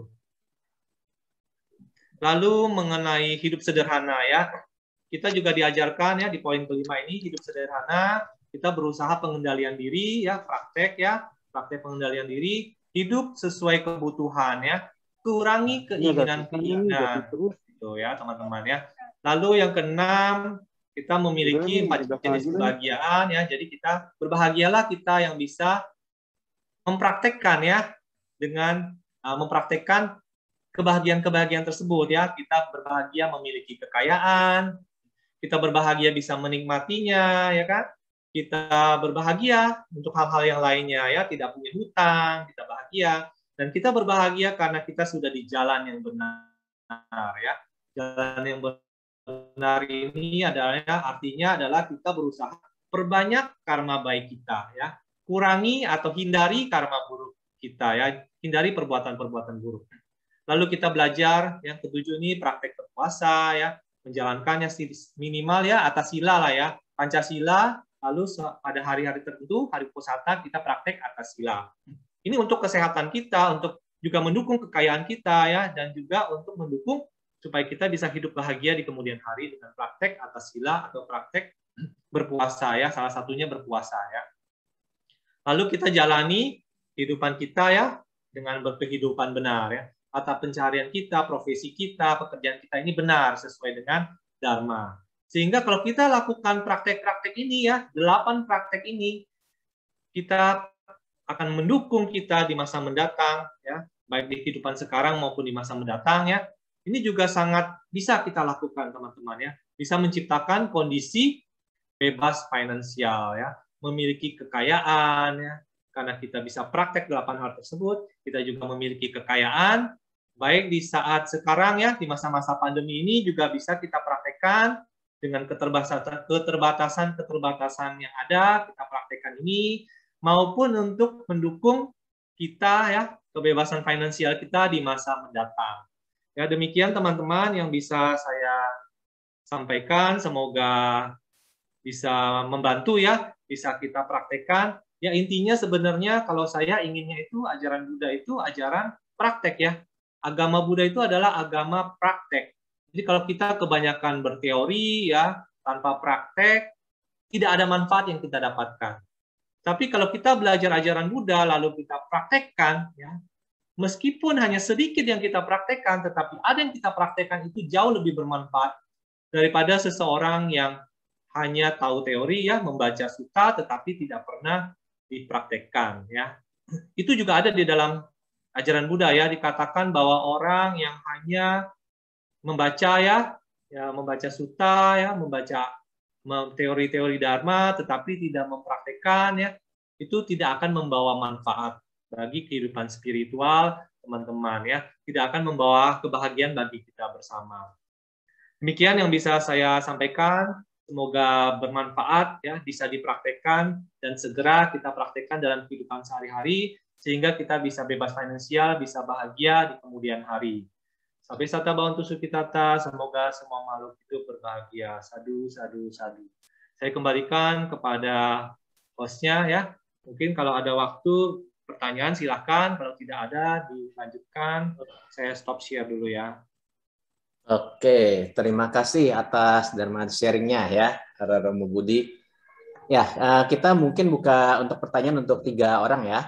Lalu mengenai hidup sederhana ya, kita juga diajarkan ya di poin kelima ini, hidup sederhana, kita berusaha pengendalian diri ya, praktek ya, praktek pengendalian diri, hidup sesuai kebutuhan ya, kurangi keinginan-keinginan gitu ya teman-teman ya. Lalu yang keenam, kita memiliki empat jenis kebahagiaan ya, jadi kita berbahagialah kita yang bisa mempraktekkan ya, dengan uh, mempraktekkan kebahagiaan-kebahagiaan tersebut ya. Kita berbahagia memiliki kekayaan, kita berbahagia bisa menikmatinya ya kan. Kita berbahagia untuk hal-hal yang lainnya ya, tidak punya hutang, kita bahagia, dan kita berbahagia karena kita sudah di jalan yang benar ya. Jalan yang benar ini adalah artinya adalah kita berusaha perbanyak karma baik kita ya. Kurangi atau hindari karma buruk kita ya, hindari perbuatan-perbuatan buruk. Lalu kita belajar yang ketujuh ini praktek berpuasa ya, menjalankannya minimal ya atas sila lah ya, Pancasila. Lalu pada hari-hari tertentu, hari pusata kita praktek atas sila. Ini untuk kesehatan kita, untuk juga mendukung kekayaan kita ya, dan juga untuk mendukung supaya kita bisa hidup bahagia di kemudian hari dengan praktek atas sila atau praktek berpuasa ya, salah satunya berpuasa ya. Lalu kita jalani kehidupan kita ya dengan berkehidupan benar ya. Mata pencarian kita, profesi kita, pekerjaan kita ini benar sesuai dengan dharma. Sehingga kalau kita lakukan praktek-praktek ini ya, delapan praktek ini kita akan mendukung kita di masa mendatang ya, baik di kehidupan sekarang maupun di masa mendatang ya. Ini juga sangat bisa kita lakukan teman-teman ya. Bisa menciptakan kondisi bebas finansial ya, memiliki kekayaan ya. Karena kita bisa praktek delapan hal tersebut, kita juga memiliki kekayaan baik di saat sekarang ya, di masa-masa pandemi ini juga bisa kita praktekkan dengan keterbatasan keterbatasan keterbatasan yang ada, kita praktekkan ini maupun untuk mendukung kita ya, kebebasan finansial kita di masa mendatang. Ya, demikian teman-teman yang bisa saya sampaikan, semoga bisa membantu ya, bisa kita praktekkan. Ya, intinya sebenarnya kalau saya inginnya itu ajaran Buddha itu ajaran praktek ya. Agama Buddha itu adalah agama praktek. Jadi kalau kita kebanyakan berteori ya, tanpa praktek, tidak ada manfaat yang kita dapatkan. Tapi kalau kita belajar ajaran Buddha lalu kita praktekkan ya, meskipun hanya sedikit yang kita praktekkan, tetapi ada yang kita praktekkan itu jauh lebih bermanfaat daripada seseorang yang hanya tahu teori ya, membaca sutta tetapi tidak pernah dipraktekkan ya. Itu juga ada di dalam ajaran Buddha ya, dikatakan bahwa orang yang hanya membaca ya, ya membaca sutta ya, membaca teori-teori dharma tetapi tidak mempraktekkan ya, itu tidak akan membawa manfaat bagi kehidupan spiritual teman-teman ya, tidak akan membawa kebahagiaan bagi kita bersama. Demikian yang bisa saya sampaikan, semoga bermanfaat ya, bisa dipraktekkan dan segera kita praktekkan dalam kehidupan sehari-hari sehingga kita bisa bebas finansial, bisa bahagia di kemudian hari. Sampai sata bawantu sukitata, semoga semua makhluk hidup berbahagia. Sadu, sadu, sadu. Saya kembalikan kepada hostnya ya. Mungkin kalau ada waktu pertanyaan silakan, kalau tidak ada dilanjutkan. Saya stop share dulu ya. Oke, terima kasih atas dharma sharingnya ya, Romo Budi. Ya, kita mungkin buka untuk pertanyaan untuk tiga orang ya.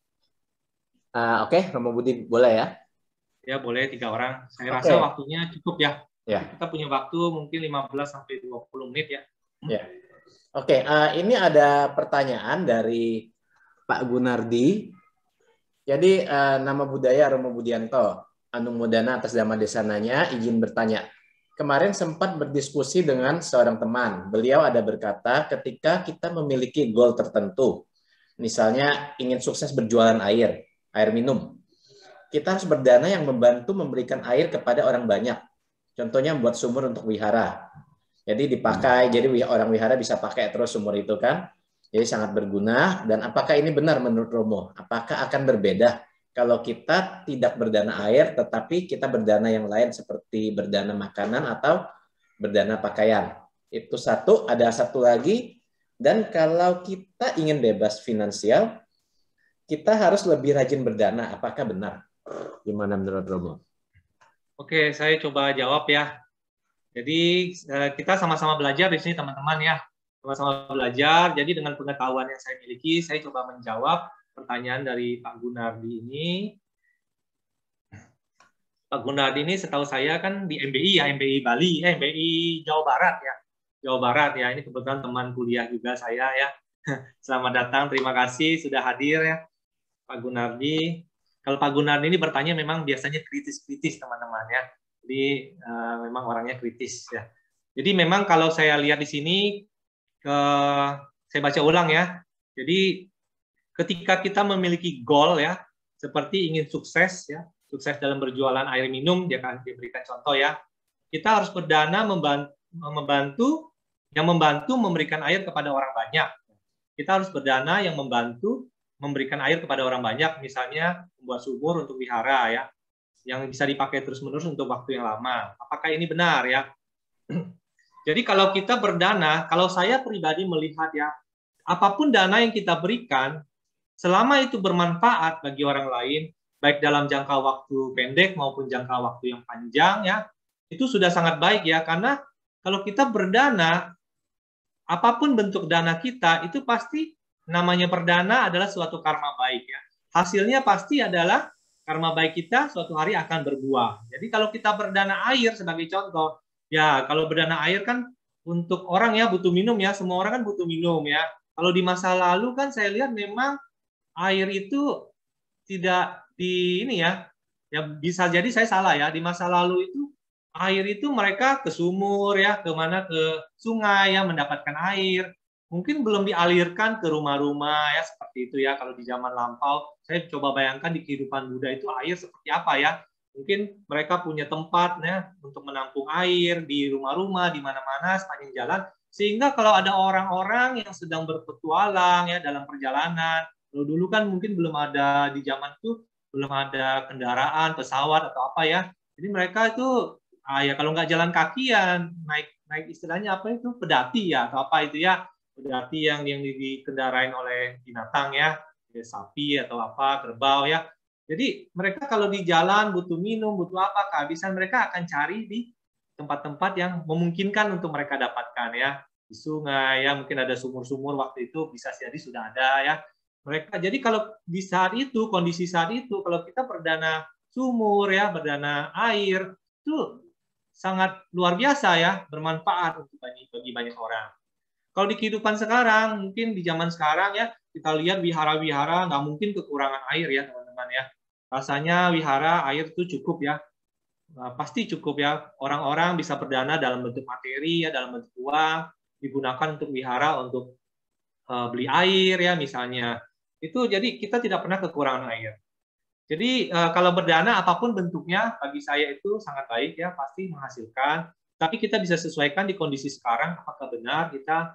Oke, Romo Budi boleh ya? Ya, boleh tiga orang. Saya Oke. rasa waktunya cukup ya. Ya. Kita punya waktu mungkin lima belas sampai dua puluh menit ya. Ya. Oke, ini ada pertanyaan dari Pak Gunardi. Jadi nama budaya Romo Budianto. Anumodana atas dhamma desananya, izin bertanya. Kemarin sempat berdiskusi dengan seorang teman. Beliau ada berkata, ketika kita memiliki goal tertentu, misalnya ingin sukses berjualan air, air minum, kita harus berdana yang membantu memberikan air kepada orang banyak. Contohnya buat sumur untuk wihara. Jadi dipakai, jadi orang wihara bisa pakai terus sumur itu kan. Jadi sangat berguna. Dan apakah ini benar menurut Romo? Apakah akan berbeda kalau kita tidak berdana air, tetapi kita berdana yang lain seperti berdana makanan atau berdana pakaian? Itu satu, ada satu lagi. Dan kalau kita ingin bebas finansial, kita harus lebih rajin berdana. Apakah benar? Gimana menurut Romo? Oke, saya coba jawab ya. Jadi kita sama-sama belajar di sini teman-teman ya. Sama-sama belajar. Jadi dengan pengetahuan yang saya miliki, saya coba menjawab pertanyaan dari Pak Gunardi ini. Pak Gunardi ini setahu saya kan di M B I ya, M B I Bali, eh, M B I Jawa Barat ya. Jawa Barat ya, ini kebetulan teman kuliah juga saya ya. Selamat datang, terima kasih sudah hadir ya Pak Gunardi. Kalau Pak Gunardi ini bertanya memang biasanya kritis-kritis teman-teman ya. Jadi uh, memang orangnya kritis ya. Jadi memang kalau saya lihat di sini, uh, saya baca ulang ya. Jadi ketika kita memiliki goal ya, seperti ingin sukses ya, sukses dalam berjualan air minum, dia akan diberikan contoh ya. Kita harus berdana membantu, membantu yang membantu memberikan air kepada orang banyak. Kita harus berdana yang membantu memberikan air kepada orang banyak, misalnya membuat sumur untuk wihara ya, yang bisa dipakai terus-menerus untuk waktu yang lama. Apakah ini benar ya? Jadi kalau kita berdana, kalau saya pribadi melihat ya, apapun dana yang kita berikan, selama itu bermanfaat bagi orang lain, baik dalam jangka waktu pendek maupun jangka waktu yang panjang ya, itu sudah sangat baik ya, karena kalau kita berdana, apapun bentuk dana kita, itu pasti namanya berdana adalah suatu karma baik ya. Hasilnya pasti adalah karma baik kita suatu hari akan berbuah. Jadi kalau kita berdana air sebagai contoh, ya kalau berdana air kan untuk orang ya butuh minum ya, semua orang kan butuh minum ya. Kalau di masa lalu kan saya lihat memang air itu tidak di ini ya, ya bisa jadi saya salah ya, di masa lalu itu air itu mereka ke sumur ya, ke mana ke sungai ya mendapatkan air. Mungkin belum dialirkan ke rumah-rumah ya seperti itu ya. Kalau di zaman lampau, saya coba bayangkan di kehidupan Buddha itu air seperti apa ya. Mungkin mereka punya tempat ya untuk menampung air di rumah-rumah, di mana-mana sepanjang jalan. Sehingga kalau ada orang-orang yang sedang berpetualang ya dalam perjalanan, dulu kan mungkin belum ada di zaman itu belum ada kendaraan, pesawat atau apa ya. Jadi mereka itu ah ya kalau nggak jalan kaki ya naik naik istilahnya apa itu pedati ya atau apa itu ya, pedati yang yang dikendarain oleh binatang ya, sapi atau apa, kerbau ya. Jadi mereka kalau di jalan butuh minum, butuh apa, kehabisan, mereka akan cari di tempat-tempat yang memungkinkan untuk mereka dapatkan ya, di sungai ya, mungkin ada sumur-sumur waktu itu bisa jadi sudah ada ya. Mereka jadi kalau di saat itu, kondisi saat itu, kalau kita berdana sumur ya, berdana air itu sangat luar biasa ya, bermanfaat untuk bagi, bagi banyak orang. Kalau di kehidupan sekarang, mungkin di zaman sekarang ya, kita lihat wihara-wihara nggak mungkin kekurangan air ya teman-teman ya. Rasanya wihara air itu cukup ya, nah, pasti cukup ya. Orang-orang bisa berdana dalam bentuk materi ya, dalam bentuk uang, digunakan untuk wihara untuk uh, beli air ya misalnya. Itu jadi kita tidak pernah kekurangan air. Jadi kalau berdana apapun bentuknya bagi saya itu sangat baik ya, pasti menghasilkan. Tapi kita bisa sesuaikan di kondisi sekarang apakah benar kita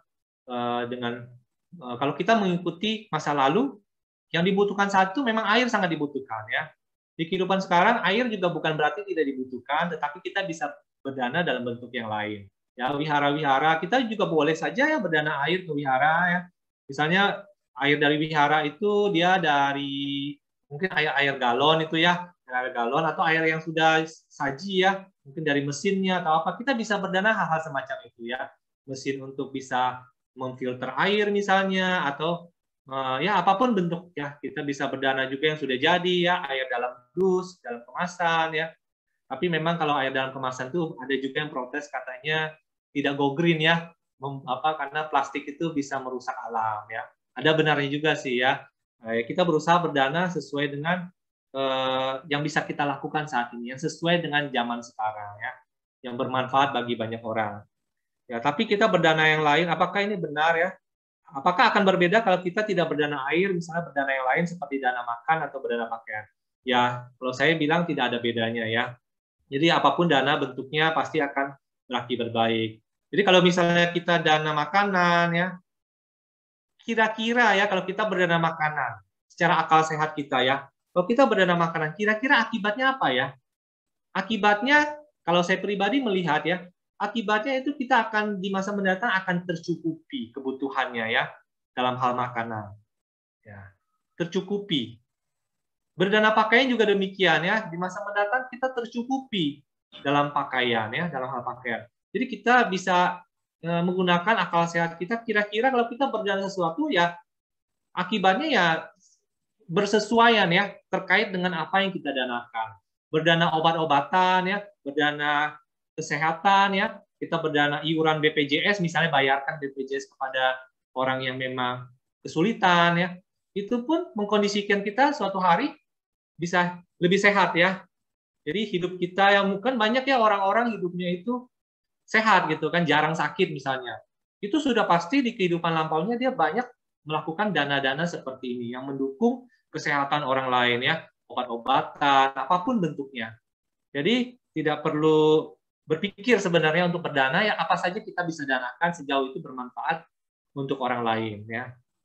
dengan kalau kita mengikuti masa lalu yang dibutuhkan saat itu memang air sangat dibutuhkan ya. Di kehidupan sekarang air juga bukan berarti tidak dibutuhkan, tetapi kita bisa berdana dalam bentuk yang lain. Ya wihara-wihara kita juga boleh saja ya berdana air ke wihara ya. Misalnya air dari wihara itu dia dari mungkin air air galon itu ya, air galon atau air yang sudah saji ya, mungkin dari mesinnya atau apa, kita bisa berdana hal-hal semacam itu ya, mesin untuk bisa memfilter air misalnya atau uh, ya apapun bentuk ya, kita bisa berdana juga yang sudah jadi ya, air dalam dus, dalam kemasan ya. Tapi memang kalau air dalam kemasan tuh ada juga yang protes katanya tidak go green ya, Mem, apa karena plastik itu bisa merusak alam ya. Ada benarnya juga sih ya. Kita berusaha berdana sesuai dengan uh, yang bisa kita lakukan saat ini, yang sesuai dengan zaman sekarang ya, yang bermanfaat bagi banyak orang. Ya, tapi kita berdana yang lain, apakah ini benar ya? Apakah akan berbeda kalau kita tidak berdana air, misalnya berdana yang lain seperti dana makan atau berdana pakaian? Ya, kalau saya bilang tidak ada bedanya ya. Jadi apapun dana bentuknya pasti akan berakibat baik. Jadi kalau misalnya kita dana makanan ya, kira-kira ya kalau kita berdana makanan secara akal sehat kita ya, kalau kita berdana makanan kira-kira akibatnya apa ya? Akibatnya kalau saya pribadi melihat ya, akibatnya itu kita akan di masa mendatang akan tercukupi kebutuhannya ya dalam hal makanan. Ya, tercukupi. Berdana pakaian juga demikian ya, di masa mendatang kita tercukupi dalam pakaian ya, dalam hal pakaian. Jadi kita bisa menggunakan akal sehat kita, kira-kira kalau kita berdana sesuatu ya akibatnya ya bersesuaian ya terkait dengan apa yang kita danakan. Berdana obat-obatan ya, berdana kesehatan ya, kita berdana iuran B P J S misalnya, bayarkan B P J S kepada orang yang memang kesulitan ya, itu pun mengkondisikan kita suatu hari bisa lebih sehat ya. Jadi hidup kita yang mungkin banyak ya orang-orang hidupnya itu sehat gitu kan, jarang sakit misalnya. Itu sudah pasti di kehidupan lampaunya dia banyak melakukan dana-dana seperti ini yang mendukung kesehatan orang lain ya, obat-obatan, apapun bentuknya. Jadi tidak perlu berpikir sebenarnya untuk berdana ya apa saja kita bisa danakan sejauh itu bermanfaat untuk orang lain ya.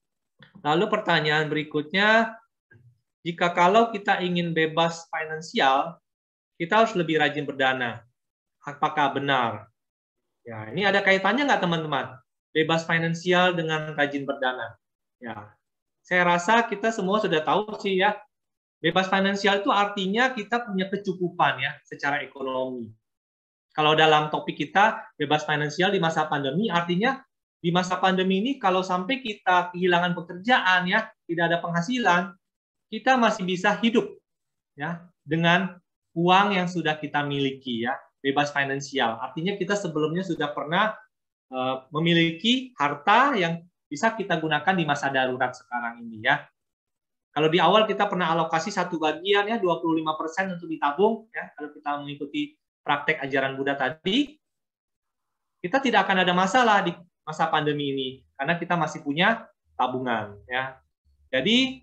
Lalu pertanyaan berikutnya, jika kalau kita ingin bebas finansial, kita harus lebih rajin berdana. Apakah benar? Ya, ini ada kaitannya nggak teman-teman? Bebas finansial dengan rajin berdana. Ya, saya rasa kita semua sudah tahu sih ya. Bebas finansial itu artinya kita punya kecukupan ya secara ekonomi. Kalau dalam topik kita bebas finansial di masa pandemi, artinya di masa pandemi ini kalau sampai kita kehilangan pekerjaan ya, tidak ada penghasilan, kita masih bisa hidup ya dengan uang yang sudah kita miliki ya, bebas finansial. Artinya kita sebelumnya sudah pernah uh, memiliki harta yang bisa kita gunakan di masa darurat sekarang ini ya. Kalau di awal kita pernah alokasi satu bagian ya dua puluh lima persen untuk ditabung ya, kalau kita mengikuti praktek ajaran Buddha tadi, kita tidak akan ada masalah di masa pandemi ini karena kita masih punya tabungan ya. Jadi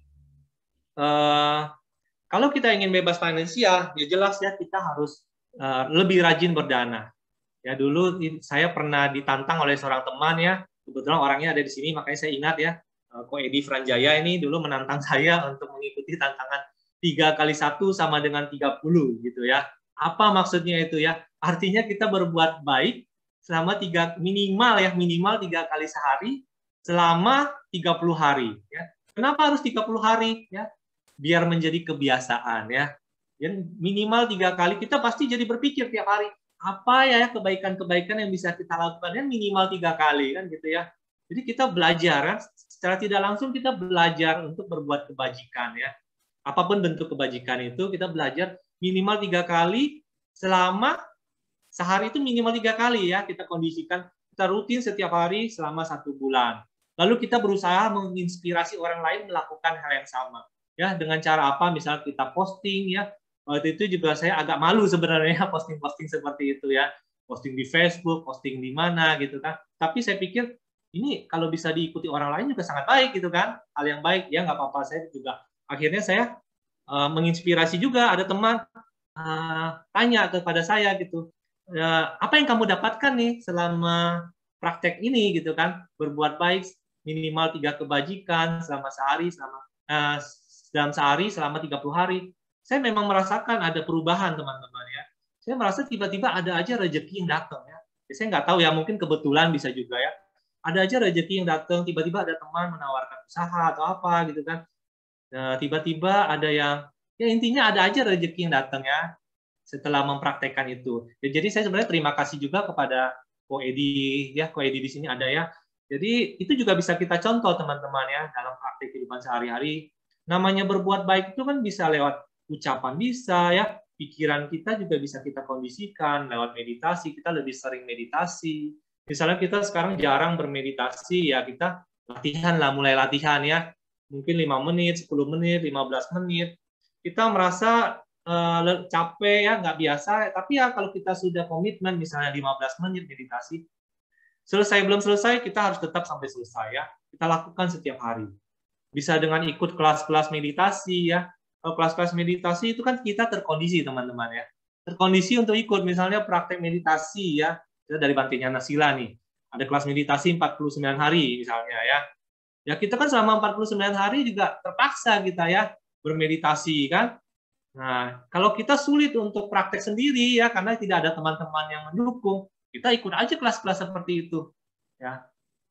Uh, kalau kita ingin bebas finansial, ya jelas ya kita harus uh, lebih rajin berdana. Ya dulu saya pernah ditantang oleh seorang teman ya, kebetulan orangnya ada di sini, makanya saya ingat ya, uh, Ko Edi Franjaya ini dulu menantang saya untuk mengikuti tantangan tiga kali satu sama dengan tiga puluh gitu ya. Apa maksudnya itu ya? Artinya kita berbuat baik selama tiga minimal ya minimal tiga kali sehari selama tiga puluh hari. Ya. Kenapa harus tiga puluh hari? Ya. Biar menjadi kebiasaan ya. Dan minimal tiga kali kita pasti jadi berpikir tiap hari apa ya kebaikan-kebaikan yang bisa kita lakukan ya minimal tiga kali kan gitu ya. Jadi kita belajar kan secara tidak langsung kita belajar untuk berbuat kebajikan ya. Apapun bentuk kebajikan itu kita belajar minimal tiga kali selama sehari itu minimal tiga kali ya kita kondisikan kita rutin setiap hari selama satu bulan. Lalu kita berusaha menginspirasi orang lain melakukan hal yang sama. Ya, dengan cara apa? Misal kita posting ya. Waktu itu juga saya agak malu sebenarnya posting-posting seperti itu ya. Posting di Facebook, posting di mana gitu kan. Tapi saya pikir ini kalau bisa diikuti orang lain juga sangat baik gitu kan. Hal yang baik ya nggak apa-apa saya juga. Akhirnya saya uh, menginspirasi juga ada teman uh, tanya kepada saya gitu. Uh, apa yang kamu dapatkan nih selama praktek ini gitu kan? Berbuat baik minimal tiga kebajikan selama sehari selama uh, dalam sehari selama tiga puluh hari, saya memang merasakan ada perubahan teman-teman ya. Saya merasa tiba-tiba ada aja rezeki yang datang ya. Saya nggak tahu ya, mungkin kebetulan bisa juga ya. Ada aja rezeki yang datang, tiba-tiba ada teman menawarkan usaha atau apa gitu kan. Nah, tiba-tiba ada yang, ya intinya ada aja rezeki yang datang ya setelah mempraktekkan itu. Ya, jadi saya sebenarnya terima kasih juga kepada Ko Edi ya, Ko Edi di sini ada ya. Jadi itu juga bisa kita contoh teman-teman ya dalam praktek kehidupan sehari-hari. Namanya berbuat baik itu kan bisa lewat ucapan bisa ya, pikiran kita juga bisa kita kondisikan lewat meditasi, kita lebih sering meditasi. Misalnya kita sekarang jarang bermeditasi ya, kita latihan lah, mulai latihan ya. Mungkin lima menit, sepuluh menit, lima belas menit. Kita merasa uh, capek ya, nggak biasa, tapi ya kalau kita sudah komitmen misalnya lima belas menit meditasi, selesai belum selesai, kita harus tetap sampai selesai ya. Kita lakukan setiap hari. Bisa dengan ikut kelas-kelas meditasi ya. Kalau kelas-kelas meditasi itu kan kita terkondisi teman-teman ya. Terkondisi untuk ikut misalnya praktek meditasi ya. Kita dari Bhante Nyana Sila nih. Ada kelas meditasi empat puluh sembilan hari misalnya ya. Ya kita kan selama empat puluh sembilan hari juga terpaksa kita ya bermeditasi kan. Nah, kalau kita sulit untuk praktek sendiri ya karena tidak ada teman-teman yang mendukung, kita ikut aja kelas-kelas seperti itu ya.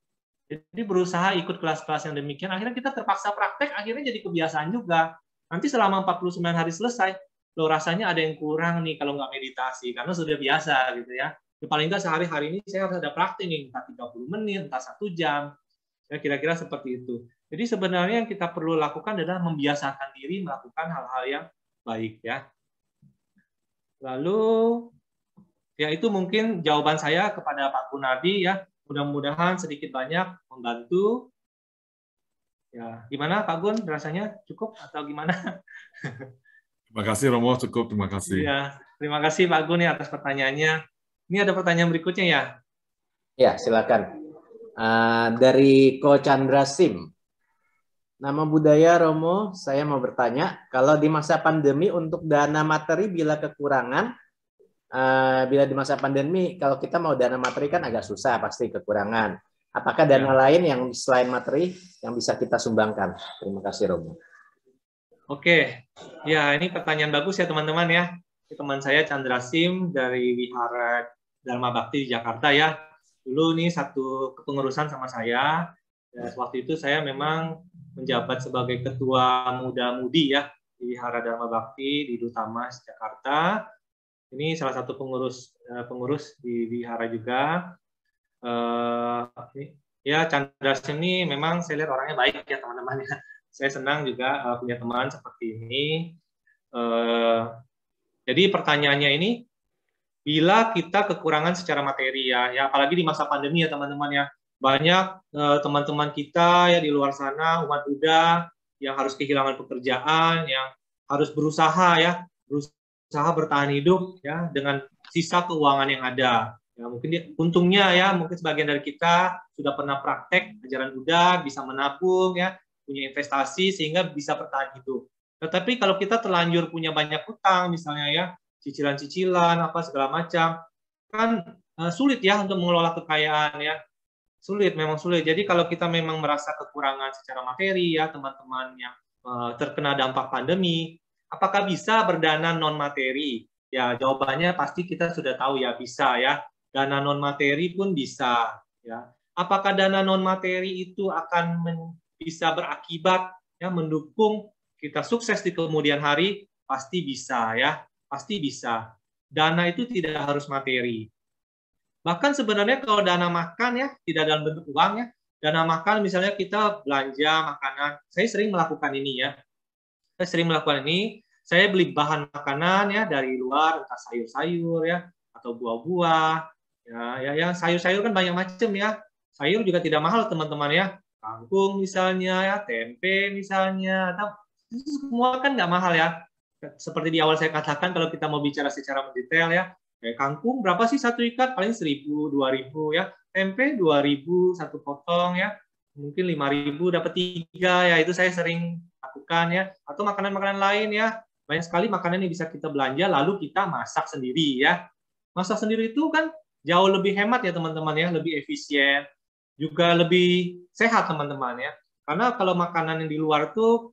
Jadi berusaha ikut kelas-kelas yang demikian, akhirnya kita terpaksa praktek, akhirnya jadi kebiasaan juga. Nanti selama empat puluh sembilan hari selesai, loh rasanya ada yang kurang nih kalau nggak meditasi, karena sudah biasa gitu ya. Ya paling nggak sehari-hari ini saya harus ada praktek nih, entah tiga puluh menit, entah satu jam. Ya kira-kira seperti itu. Jadi sebenarnya yang kita perlu lakukan adalah membiasakan diri melakukan hal-hal yang baik ya. Lalu, ya itu mungkin jawaban saya kepada Pak Gunardi ya. Mudah-mudahan sedikit banyak membantu. Ya, gimana Pak Gun? Rasanya cukup atau gimana? Terima kasih Romo, cukup. Terima kasih. Ya, terima kasih Pak Gun ya atas pertanyaannya. Ini ada pertanyaan berikutnya ya? Ya, silakan. Uh, dari Ko Chandra Sim. Nama budaya Romo, saya mau bertanya, kalau di masa pandemi untuk dana materi bila kekurangan, Uh, bila di masa pandemi, kalau kita mau dana materi kan agak susah, pasti kekurangan. Apakah dana ya. lain yang selain materi yang bisa kita sumbangkan? Terima kasih, Romo. Oke, ya ini pertanyaan bagus ya teman-teman ya. Teman saya Chandra Sim dari Wihara Dharma Bakti di Jakarta ya. Dulu nih satu kepengurusan sama saya. Ya, waktu itu saya memang menjabat sebagai ketua muda-mudi ya di Wihara Dharma Bakti di Dutamas Jakarta. Ini salah satu pengurus pengurus di Wihara juga. Uh, ya Chandra Sim ini memang saya lihat orangnya baik ya teman-teman ya. Saya senang juga uh, punya teman seperti ini. Uh, jadi pertanyaannya ini, bila kita kekurangan secara materi ya, ya apalagi di masa pandemi ya teman-teman ya, banyak teman-teman uh, kita ya di luar sana umat Buddha yang harus kehilangan pekerjaan, yang harus berusaha ya, berusaha bertahan hidup ya dengan sisa keuangan yang ada. Ya, mungkin dia, untungnya ya, mungkin sebagian dari kita sudah pernah praktek ajaran Buddha, bisa menabung ya, punya investasi sehingga bisa bertahan hidup. Tetapi kalau kita terlanjur punya banyak utang misalnya ya, cicilan-cicilan apa segala macam, kan uh, sulit ya untuk mengelola kekayaan ya. Sulit, memang sulit. Jadi kalau kita memang merasa kekurangan secara materi ya, teman-teman yang uh, terkena dampak pandemi, apakah bisa berdana non materi? Ya, jawabannya pasti kita sudah tahu ya, bisa ya. Dana non materi pun bisa ya. Apakah dana non materi itu akan bisa berakibat ya mendukung kita sukses di kemudian hari? Pasti bisa ya, pasti bisa. Dana itu tidak harus materi. Bahkan sebenarnya kalau dana makan ya, tidak dalam bentuk uang ya, dana makan misalnya kita belanja makanan, saya sering melakukan ini ya. Saya sering melakukan ini, saya beli bahan makanan ya dari luar, entah sayur-sayur ya, atau buah-buah. Ya, ya, ya sayur-sayur kan banyak macam ya. Sayur juga tidak mahal teman-teman ya. Kangkung misalnya ya, tempe misalnya, atau itu semua kan nggak mahal ya. Seperti di awal saya katakan, kalau kita mau bicara secara mendetail ya, kayak kangkung berapa sih satu ikat? Paling seribu, dua ribu ya. Tempe dua ribu satu potong ya. Mungkin lima ribu dapat tiga ya. Itu saya sering lakukan ya. Atau makanan-makanan lain ya. Banyak sekali makanan yang bisa kita belanja lalu kita masak sendiri ya. Masak sendiri itu kan jauh lebih hemat ya teman-teman ya, lebih efisien. Juga lebih sehat teman-teman ya. Karena kalau makanan yang di luar tuh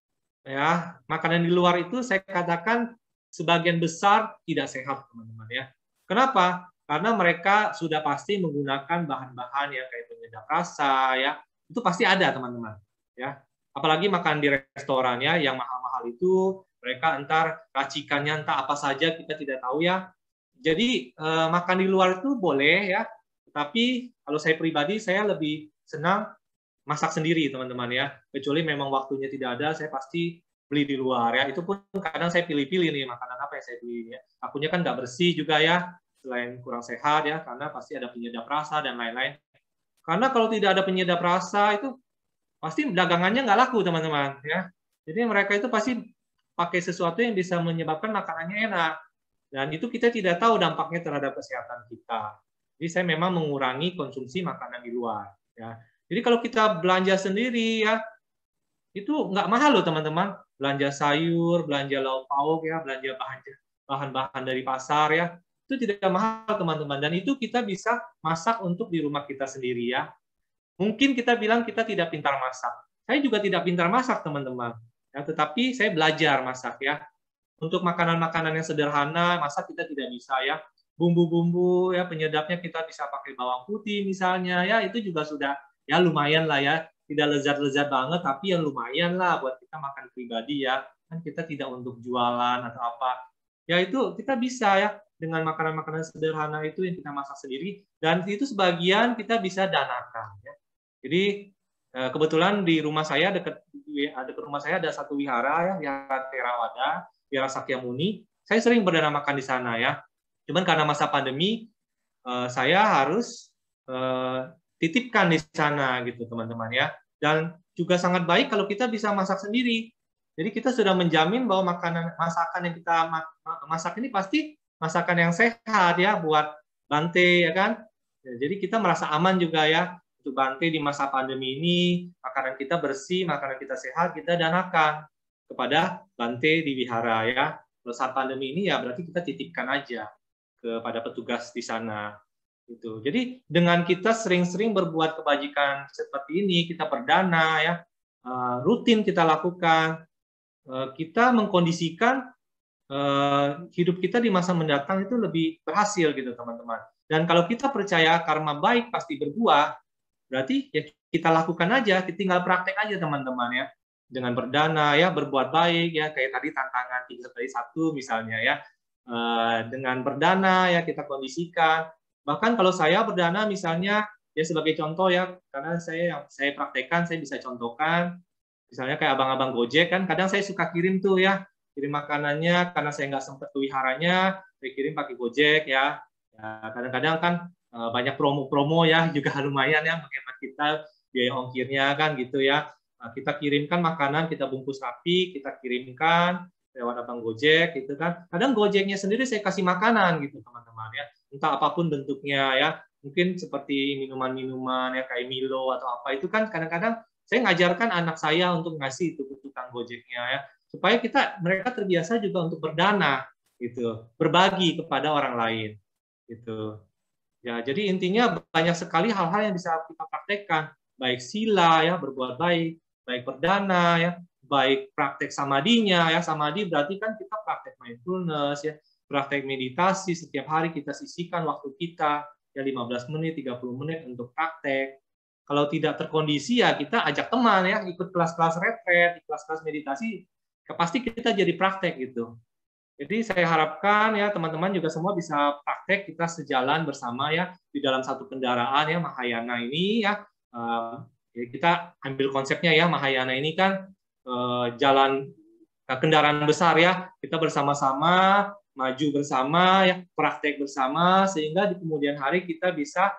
ya, makanan di luar itu saya katakan sebagian besar tidak sehat teman-teman ya. Kenapa? Karena mereka sudah pasti menggunakan bahan-bahan yang kayak penyedap rasa ya. Itu pasti ada teman-teman ya. Apalagi makan di restoran ya yang mahal-mahal itu mereka entar racikannya entah apa saja kita tidak tahu ya. Jadi eh, makan di luar itu boleh ya. Tapi kalau saya pribadi saya lebih senang masak sendiri teman-teman ya. Kecuali memang waktunya tidak ada, saya pasti beli di luar ya. Itu pun kadang saya pilih-pilih nih makanan apa yang saya beli ya. Takutnya kan nggak bersih juga ya, selain kurang sehat ya, karena pasti ada penyedap rasa dan lain-lain. Karena kalau tidak ada penyedap rasa itu pasti dagangannya nggak laku teman-teman ya. Jadi mereka itu pasti pakai sesuatu yang bisa menyebabkan makanannya enak. Dan itu kita tidak tahu dampaknya terhadap kesehatan kita. Jadi saya memang mengurangi konsumsi makanan di luar ya. Jadi kalau kita belanja sendiri ya, itu nggak mahal loh teman-teman. Belanja sayur, belanja lauk pauk ya, belanja bahan-bahan dari pasar ya, itu tidak mahal teman-teman. Dan itu kita bisa masak untuk di rumah kita sendiri ya. Mungkin kita bilang kita tidak pintar masak. Saya juga tidak pintar masak teman-teman. Ya, tetapi saya belajar masak ya. Untuk makanan-makanan yang sederhana, masak kita tidak bisa ya. Bumbu-bumbu ya, penyedapnya kita bisa pakai bawang putih misalnya ya, itu juga sudah ya lumayan lah ya, tidak lezat-lezat banget, tapi yang lumayan lah buat kita makan pribadi ya, kan kita tidak untuk jualan atau apa, ya itu kita bisa ya, dengan makanan-makanan sederhana itu yang kita masak sendiri, dan itu sebagian kita bisa danakan ya. Jadi kebetulan di rumah saya, dekat, dekat rumah saya ada satu wihara ya, Wihara Theravada, Wihara Sakyamuni, saya sering berdana makan di sana ya, cuman karena masa pandemi, saya harus titipkan di sana gitu teman-teman ya. Dan juga sangat baik kalau kita bisa masak sendiri. Jadi kita sudah menjamin bahwa makanan masakan yang kita masak ini pasti masakan yang sehat ya buat Bante ya kan. Ya, jadi kita merasa aman juga ya untuk Bante di masa pandemi ini, makanan kita bersih, makanan kita sehat, kita danakan kepada Bante di wihara ya. Kalau saat pandemi ini ya berarti kita titipkan aja kepada petugas di sana. Gitu. Jadi dengan kita sering-sering berbuat kebajikan seperti ini, kita berdana ya, rutin kita lakukan, kita mengkondisikan hidup kita di masa mendatang itu lebih berhasil gitu teman-teman. Dan kalau kita percaya karma baik pasti berbuah, berarti ya kita lakukan aja, kita tinggal praktek aja teman-teman ya. Dengan berdana ya, berbuat baik ya, kayak tadi tantangan tiga kali satu misalnya ya. Dengan berdana ya kita kondisikan. Bahkan kalau saya berdana misalnya ya sebagai contoh ya, karena saya yang saya praktekkan saya bisa contohkan. Misalnya kayak abang-abang Gojek kan, kadang saya suka kirim tuh ya, kirim makanannya karena saya nggak sempat peliharanya, saya kirim pakai Gojek ya. Kadang-kadang kan banyak promo-promo ya, juga lumayan ya menghemat kita biaya ongkirnya kan gitu ya. Nah, kita kirimkan makanan, kita bungkus rapi, kita kirimkan lewat abang Gojek gitu kan. Kadang Gojeknya sendiri saya kasih makanan gitu teman-teman ya, entah apapun bentuknya ya. Mungkin seperti minuman-minuman ya kayak Milo atau apa itu kan kadang-kadang saya ngajarkan anak saya untuk ngasih itu ke tukang Gojeknya ya, supaya kita mereka terbiasa juga untuk berdana gitu, berbagi kepada orang lain gitu. Ya, jadi intinya banyak sekali hal-hal yang bisa kita praktekkan, baik sila ya, berbuat baik, baik berdana ya, baik praktek samadinya ya, samadi berarti kan kita praktek mindfulness ya, praktek meditasi setiap hari kita sisihkan waktu kita ya lima belas menit, tiga puluh menit untuk praktek. Kalau tidak terkondisi ya kita ajak teman ya, ikut kelas-kelas retret, kelas-kelas meditasi, pasti kita jadi praktek gitu. Jadi saya harapkan ya teman-teman juga semua bisa praktek, kita sejalan bersama ya di dalam satu kendaraan ya Mahayana ini ya. Uh, ya kita ambil konsepnya ya, Mahayana ini kan uh, jalan uh, kendaraan besar ya, kita bersama-sama maju bersama ya, praktek bersama sehingga di kemudian hari kita bisa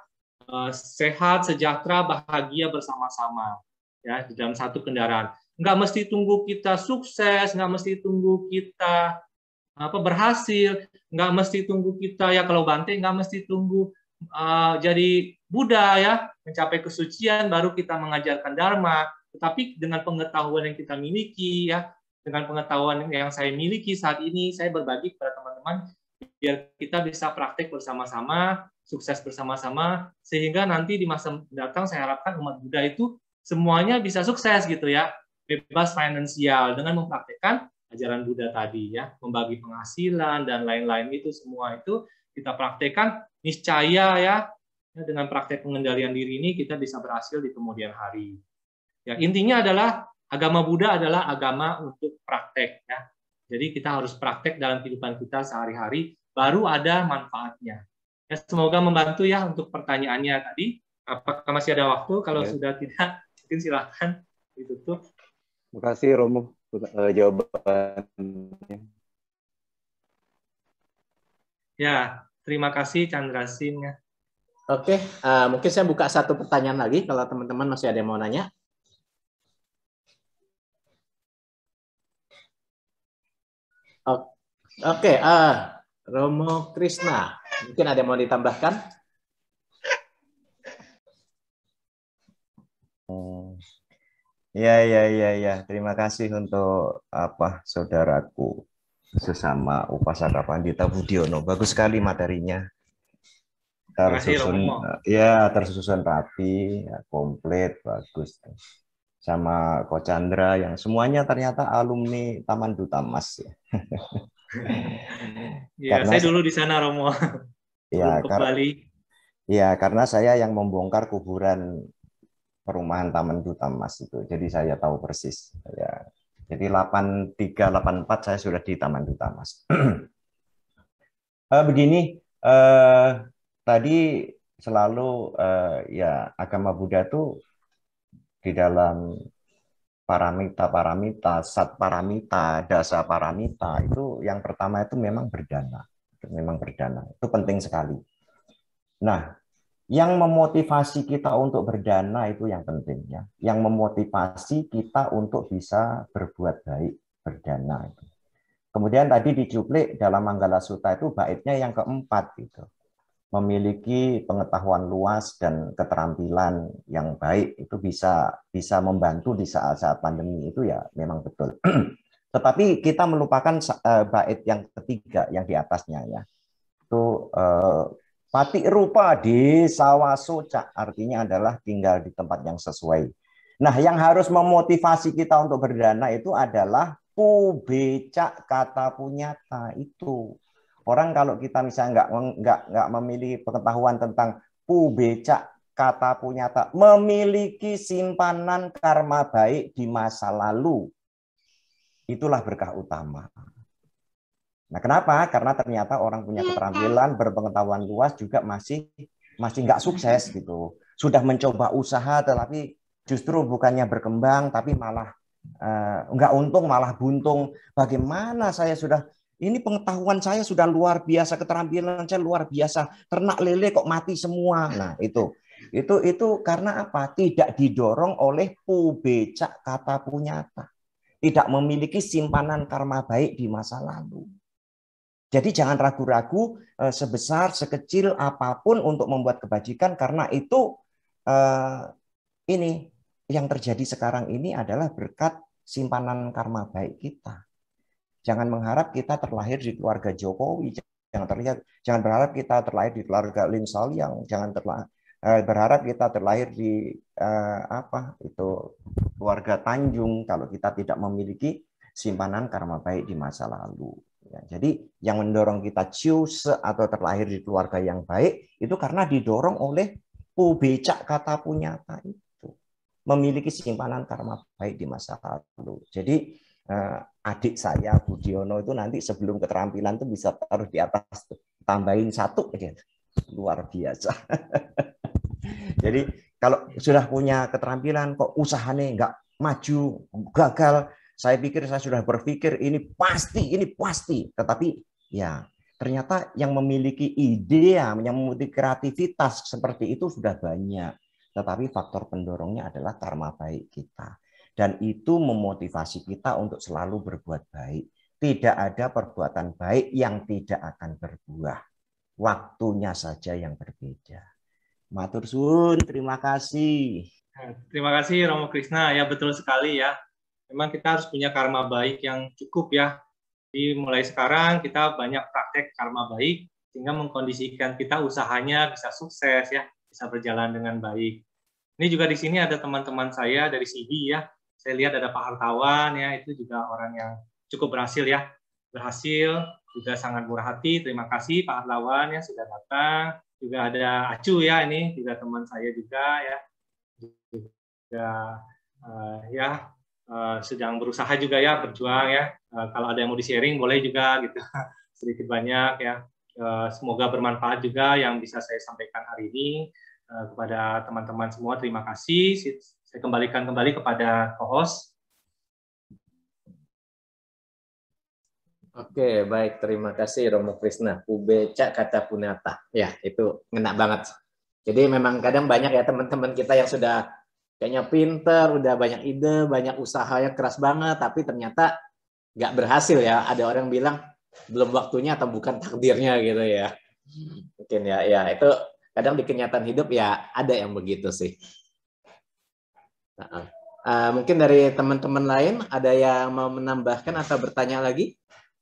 sehat, sejahtera, bahagia bersama-sama ya di dalam satu kendaraan. Nggak mesti tunggu kita sukses, nggak mesti tunggu kita apa berhasil, nggak mesti tunggu kita ya kalau Bante nggak mesti tunggu uh, jadi Buddha ya, mencapai kesucian baru kita mengajarkan Dharma. Tetapi dengan pengetahuan yang kita miliki ya, dengan pengetahuan yang saya miliki saat ini, saya berbagi kepada teman-teman biar kita bisa praktek bersama-sama, sukses bersama-sama, sehingga nanti di masa mendatang saya harapkan umat Buddha itu semuanya bisa sukses gitu ya, bebas finansial dengan mempraktekkan ajaran Buddha tadi ya, membagi penghasilan dan lain-lain itu semua itu kita praktekkan niscaya ya, dengan praktek pengendalian diri ini kita bisa berhasil di kemudian hari. Ya, intinya adalah agama Buddha adalah agama untuk praktek ya. Jadi kita harus praktek dalam kehidupan kita sehari-hari, baru ada manfaatnya. Ya, semoga membantu ya untuk pertanyaannya tadi. Apakah masih ada waktu? Kalau ya. Sudah tidak, mungkin silakan ditutup. Terima kasih Romo uh, jawabannya. Ya, terima kasih Chandrasin ya. Oke, uh, mungkin saya buka satu pertanyaan lagi kalau teman-teman masih ada yang mau nanya. Oke, okay, uh, Romo Krishna, mungkin ada yang mau ditambahkan? Hmm. Ya, ya, ya, ya. Terima kasih untuk apa saudaraku sesama Upasaka Pandita Budiono. Bagus sekali materinya. Tersusun, ya, tersusun rapi, ya, komplit, bagus. Sama Ko Chandra yang semuanya ternyata alumni Taman Duta Mas ya. Ya, saya dulu di sana Romo. Ya, kembali. Ya, karena saya yang membongkar kuburan perumahan Taman Duta Mas itu. Jadi saya tahu persis. Ya. Jadi delapan tiga delapan empat saya sudah di Taman Duta Mas. Begini, eh, tadi selalu eh, ya agama Buddha itu di dalam paramita-paramita, sat-paramita, dasa-paramita, itu yang pertama itu memang berdana. Memang berdana. Itu penting sekali. Nah, yang memotivasi kita untuk berdana itu yang penting. Ya. Yang memotivasi kita untuk bisa berbuat baik, berdana. Itu. Kemudian tadi dicuplik dalam Manggala Sutta itu baitnya yang keempat. Gitu. Memiliki pengetahuan luas dan keterampilan yang baik itu bisa bisa membantu di saat-saat pandemi itu ya memang betul. Tetapi kita melupakan uh, bait yang ketiga yang di atasnya ya. Itu uh, Pati rupa desa wasoca, artinya adalah tinggal di tempat yang sesuai. Nah, yang harus memotivasi kita untuk berdana itu adalah pubeca kata punyata itu. Orang kalau kita misalnya nggak nggak nggak memiliki pengetahuan tentang pubeca kata punyata, memiliki simpanan karma baik di masa lalu, itulah berkah utama. Nah, kenapa? Karena ternyata orang punya keterampilan, berpengetahuan luas juga masih masih nggak sukses gitu. Sudah mencoba usaha, tetapi justru bukannya berkembang, tapi malah uh, nggak untung, malah buntung. Bagaimana saya sudah, ini pengetahuan saya sudah luar biasa, keterampilan saya luar biasa, ternak lele kok mati semua. Nah, itu itu itu karena apa? Tidak didorong oleh pubeca kata punyata, tidak memiliki simpanan karma baik di masa lalu. Jadi jangan ragu-ragu eh, sebesar, sekecil apapun untuk membuat kebajikan, karena itu eh, ini yang terjadi sekarang ini adalah berkat simpanan karma baik kita. Jangan mengharap kita terlahir di keluarga Jokowi, jangan terlihat, jangan berharap kita terlahir di keluarga Lim Solyang, jangan terlahir, eh, berharap kita terlahir di eh, apa itu keluarga Tanjung kalau kita tidak memiliki simpanan karma baik di masa lalu. Ya, jadi yang mendorong kita cius atau terlahir di keluarga yang baik itu karena didorong oleh pubeca kata punyata itu, memiliki simpanan karma baik di masa lalu. Jadi eh, adik saya Budiono itu nanti sebelum keterampilan itu bisa taruh di atas, tambahin satu aja, luar biasa. Jadi kalau sudah punya keterampilan kok usahanya nggak maju, gagal, saya pikir saya sudah berpikir ini pasti, ini pasti. Tetapi ya ternyata yang memiliki ide, yang memiliki kreativitas seperti itu sudah banyak. Tetapi faktor pendorongnya adalah karma baik kita. Dan itu memotivasi kita untuk selalu berbuat baik. Tidak ada perbuatan baik yang tidak akan berbuah. Waktunya saja yang berbeda. Matur suwun, terima kasih. Terima kasih Romo Krishna, ya betul sekali ya. Memang kita harus punya karma baik yang cukup ya. Jadi mulai sekarang kita banyak praktek karma baik sehingga mengkondisikan kita usahanya bisa sukses ya, bisa berjalan dengan baik. Ini juga di sini ada teman-teman saya dari S I B I ya. Saya lihat ada Pak Hartawan ya, itu juga orang yang cukup berhasil ya. Berhasil, juga sangat murah hati. Terima kasih Pak Hartawan ya sudah datang. Juga ada Acu ya, ini juga teman saya juga ya. Juga uh, ya Uh, sedang berusaha juga ya, berjuang ya. Uh, kalau ada yang mau di-sharing boleh juga gitu, sedikit banyak ya. Uh, semoga bermanfaat juga yang bisa saya sampaikan hari ini uh, kepada teman-teman semua. Terima kasih. Saya kembalikan kembali kepada co-host. Oke, baik. Terima kasih Romo Krishna. Pubeca kata punyata. Ya, itu ngena banget. Jadi memang kadang banyak ya teman-teman kita yang sudah kayaknya pinter, udah banyak ide, banyak usahanya keras banget, tapi ternyata nggak berhasil ya. Ada orang bilang belum waktunya atau bukan takdirnya gitu ya. Mungkin ya, ya itu kadang di kenyataan hidup ya ada yang begitu sih. Nah, uh, mungkin dari teman-teman lain ada yang mau menambahkan atau bertanya lagi?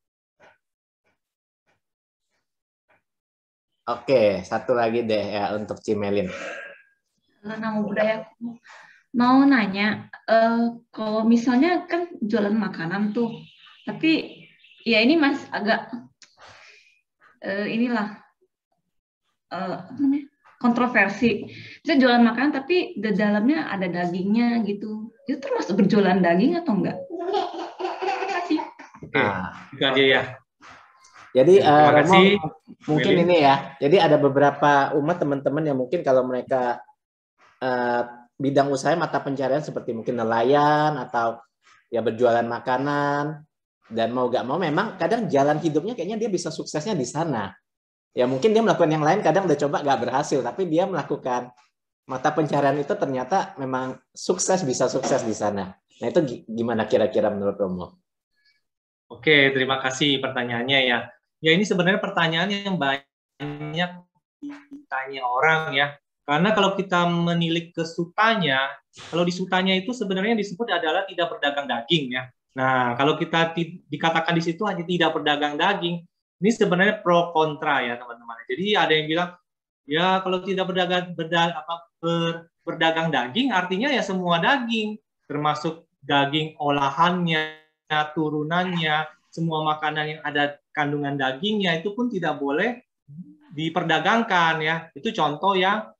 Oke, satu lagi deh ya untuk Cimelin. Nama budaya. Mau nanya, uh, kalau misalnya kan jualan makanan tuh, tapi ya ini mas agak uh, inilah uh, kontroversi. Kita jualan makanan tapi di dalamnya ada dagingnya gitu. Itu termasuk berjualan daging atau enggak? Terima kasih. Oke, itu aja ya. Jadi uh, kasih, mungkin Melin. Ini ya. Jadi ada beberapa umat teman-teman yang mungkin kalau mereka uh, bidang usaha mata pencarian seperti mungkin nelayan atau ya berjualan makanan, dan mau gak mau memang kadang jalan hidupnya kayaknya dia bisa suksesnya di sana. Ya mungkin dia melakukan yang lain kadang udah coba gak berhasil, tapi dia melakukan mata pencarian itu ternyata memang sukses, bisa sukses di sana. Nah itu gimana kira-kira menurut Romo? Oke, terima kasih pertanyaannya ya. Ya ini sebenarnya pertanyaan yang banyak ditanya orang ya. Karena kalau kita menilik ke sutanya, kalau di sutanya itu sebenarnya yang disebut adalah tidak berdagang daging ya. Nah, kalau kita di, dikatakan di situ hanya tidak berdagang daging, ini sebenarnya pro kontra ya teman-teman. Jadi ada yang bilang, Ya, kalau tidak berdagang berda, apa, ber, berdagang daging, artinya ya semua daging, termasuk daging olahannya, turunannya, semua makanan yang ada kandungan dagingnya itu pun tidak boleh diperdagangkan ya. Itu contoh yang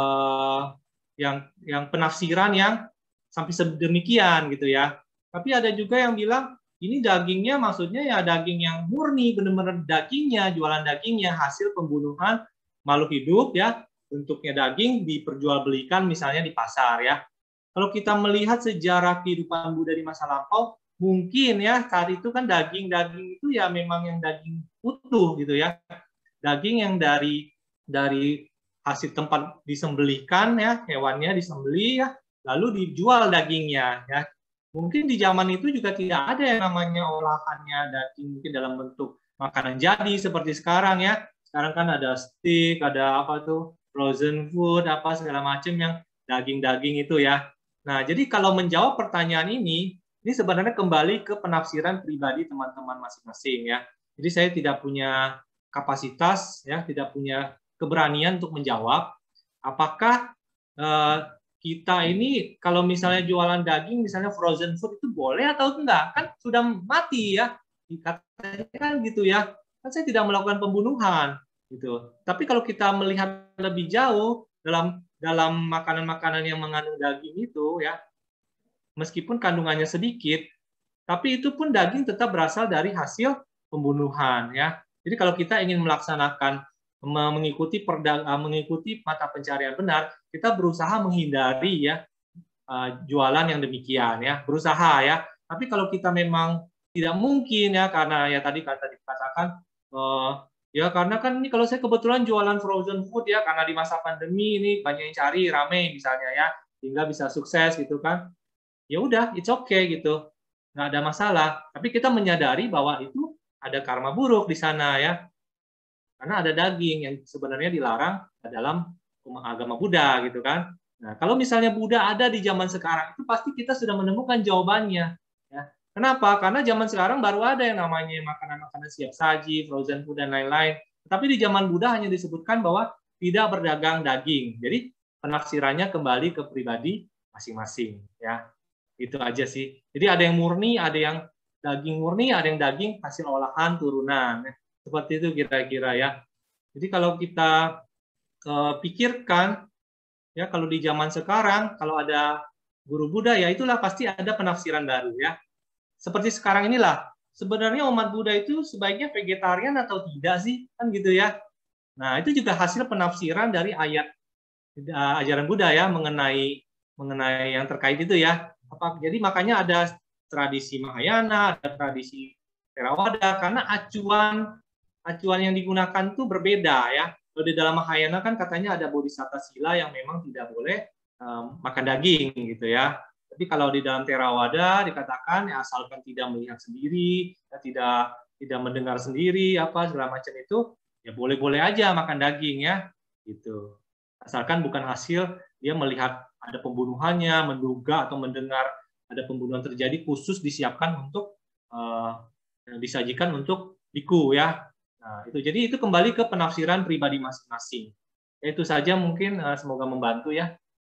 eh, yang yang penafsiran yang sampai sedemikian gitu ya. Tapi ada juga yang bilang ini dagingnya maksudnya ya daging yang murni, benar-benar dagingnya, jualan dagingnya, hasil pembunuhan makhluk hidup ya, bentuknya daging diperjualbelikan misalnya di pasar ya. Kalau kita melihat sejarah kehidupan Buddha di masa lampau, mungkin ya saat itu kan daging-daging itu ya memang yang daging utuh gitu ya. Daging yang dari dari hasil tempat disembelihkan ya, hewannya disembelih ya, lalu dijual dagingnya ya. Mungkin di zaman itu juga tidak ada yang namanya olahannya daging mungkin dalam bentuk makanan jadi seperti sekarang ya. Sekarang kan ada steak, ada apa tuh, frozen food, apa segala macam yang daging-daging itu ya. Nah, jadi kalau menjawab pertanyaan ini, ini sebenarnya kembali ke penafsiran pribadi teman-teman masing-masing ya. Jadi saya tidak punya kapasitas, ya, tidak punya keberanian untuk menjawab apakah eh, kita ini kalau misalnya jualan daging, misalnya frozen food itu boleh atau enggak? Kan sudah mati ya, katanya kan gitu ya. Kan saya tidak melakukan pembunuhan gitu. Tapi kalau kita melihat lebih jauh dalam dalam makanan-makanan yang mengandung daging itu ya, meskipun kandungannya sedikit, tapi itu pun daging tetap berasal dari hasil pembunuhan ya. Jadi kalau kita ingin melaksanakan mengikuti perdag mengikuti mata pencarian benar, kita berusaha menghindari ya jualan yang demikian ya, berusaha ya. Tapi kalau kita memang tidak mungkin ya karena ya tadi kata dikatakan uh, ya karena kan ini kalau saya kebetulan jualan frozen food ya karena di masa pandemi ini banyak yang cari rame misalnya ya sehingga bisa sukses gitu kan, ya udah it's okay gitu, nggak ada masalah. Tapi kita menyadari bahwa itu ada karma buruk di sana ya, karena ada daging yang sebenarnya dilarang dalam agama Buddha gitu kan. Nah kalau misalnya Buddha ada di zaman sekarang itu pasti kita sudah menemukan jawabannya ya. Kenapa? Karena zaman sekarang baru ada yang namanya makanan-makanan siap saji, frozen food, dan lain-lain. Tapi di zaman Buddha hanya disebutkan bahwa tidak berdagang daging. Jadi penafsirannya kembali ke pribadi masing-masing. Ya, itu aja sih. Jadi ada yang murni, ada yang daging murni, ada yang daging hasil olahan turunan. Seperti itu kira-kira ya. Jadi kalau kita uh, pikirkan, ya kalau di zaman sekarang, kalau ada guru Buddha, ya itulah pasti ada penafsiran baru ya. Seperti sekarang inilah, sebenarnya umat Buddha itu sebaiknya vegetarian atau tidak sih, kan gitu ya. Nah, itu juga hasil penafsiran dari ayat uh, ajaran Buddha ya mengenai mengenai yang terkait itu ya. Apa, jadi makanya ada tradisi Mahayana, ada tradisi Theravada karena acuan acuan yang digunakan itu berbeda ya. Kalau di dalam Mahayana kan katanya ada bodhisatta sila yang memang tidak boleh um, makan daging gitu ya. Tapi kalau di dalam Theravada dikatakan ya, asalkan tidak melihat sendiri, ya, tidak tidak mendengar sendiri apa segala macam itu, ya boleh-boleh aja makan daging ya, gitu. Asalkan bukan hasil dia melihat ada pembunuhannya, menduga atau mendengar ada pembunuhan terjadi khusus disiapkan untuk uh, disajikan untuk biku ya. Nah, itu jadi itu kembali ke penafsiran pribadi masing-masing. Itu saja mungkin uh, semoga membantu ya.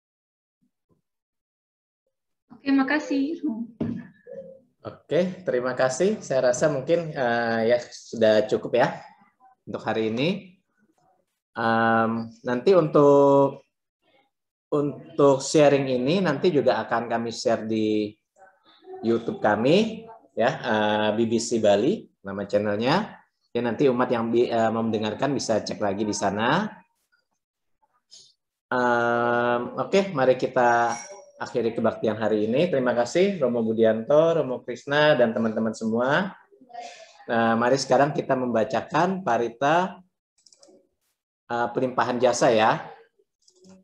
Oke, makasih. Oke, terima kasih. Saya rasa mungkin uh, ya sudah cukup ya untuk hari ini. Um, nanti untuk untuk sharing ini nanti juga akan kami share di YouTube kami ya, uh, B B C Bali nama channelnya. Ya nanti umat yang bi, uh, mau mendengarkan bisa cek lagi di sana. Um, Oke, mari kita akhiri kebaktian hari ini. Terima kasih Romo Budianto, Romo Krishna, dan teman-teman semua. Nah, mari sekarang kita membacakan parita uh, pelimpahan jasa ya.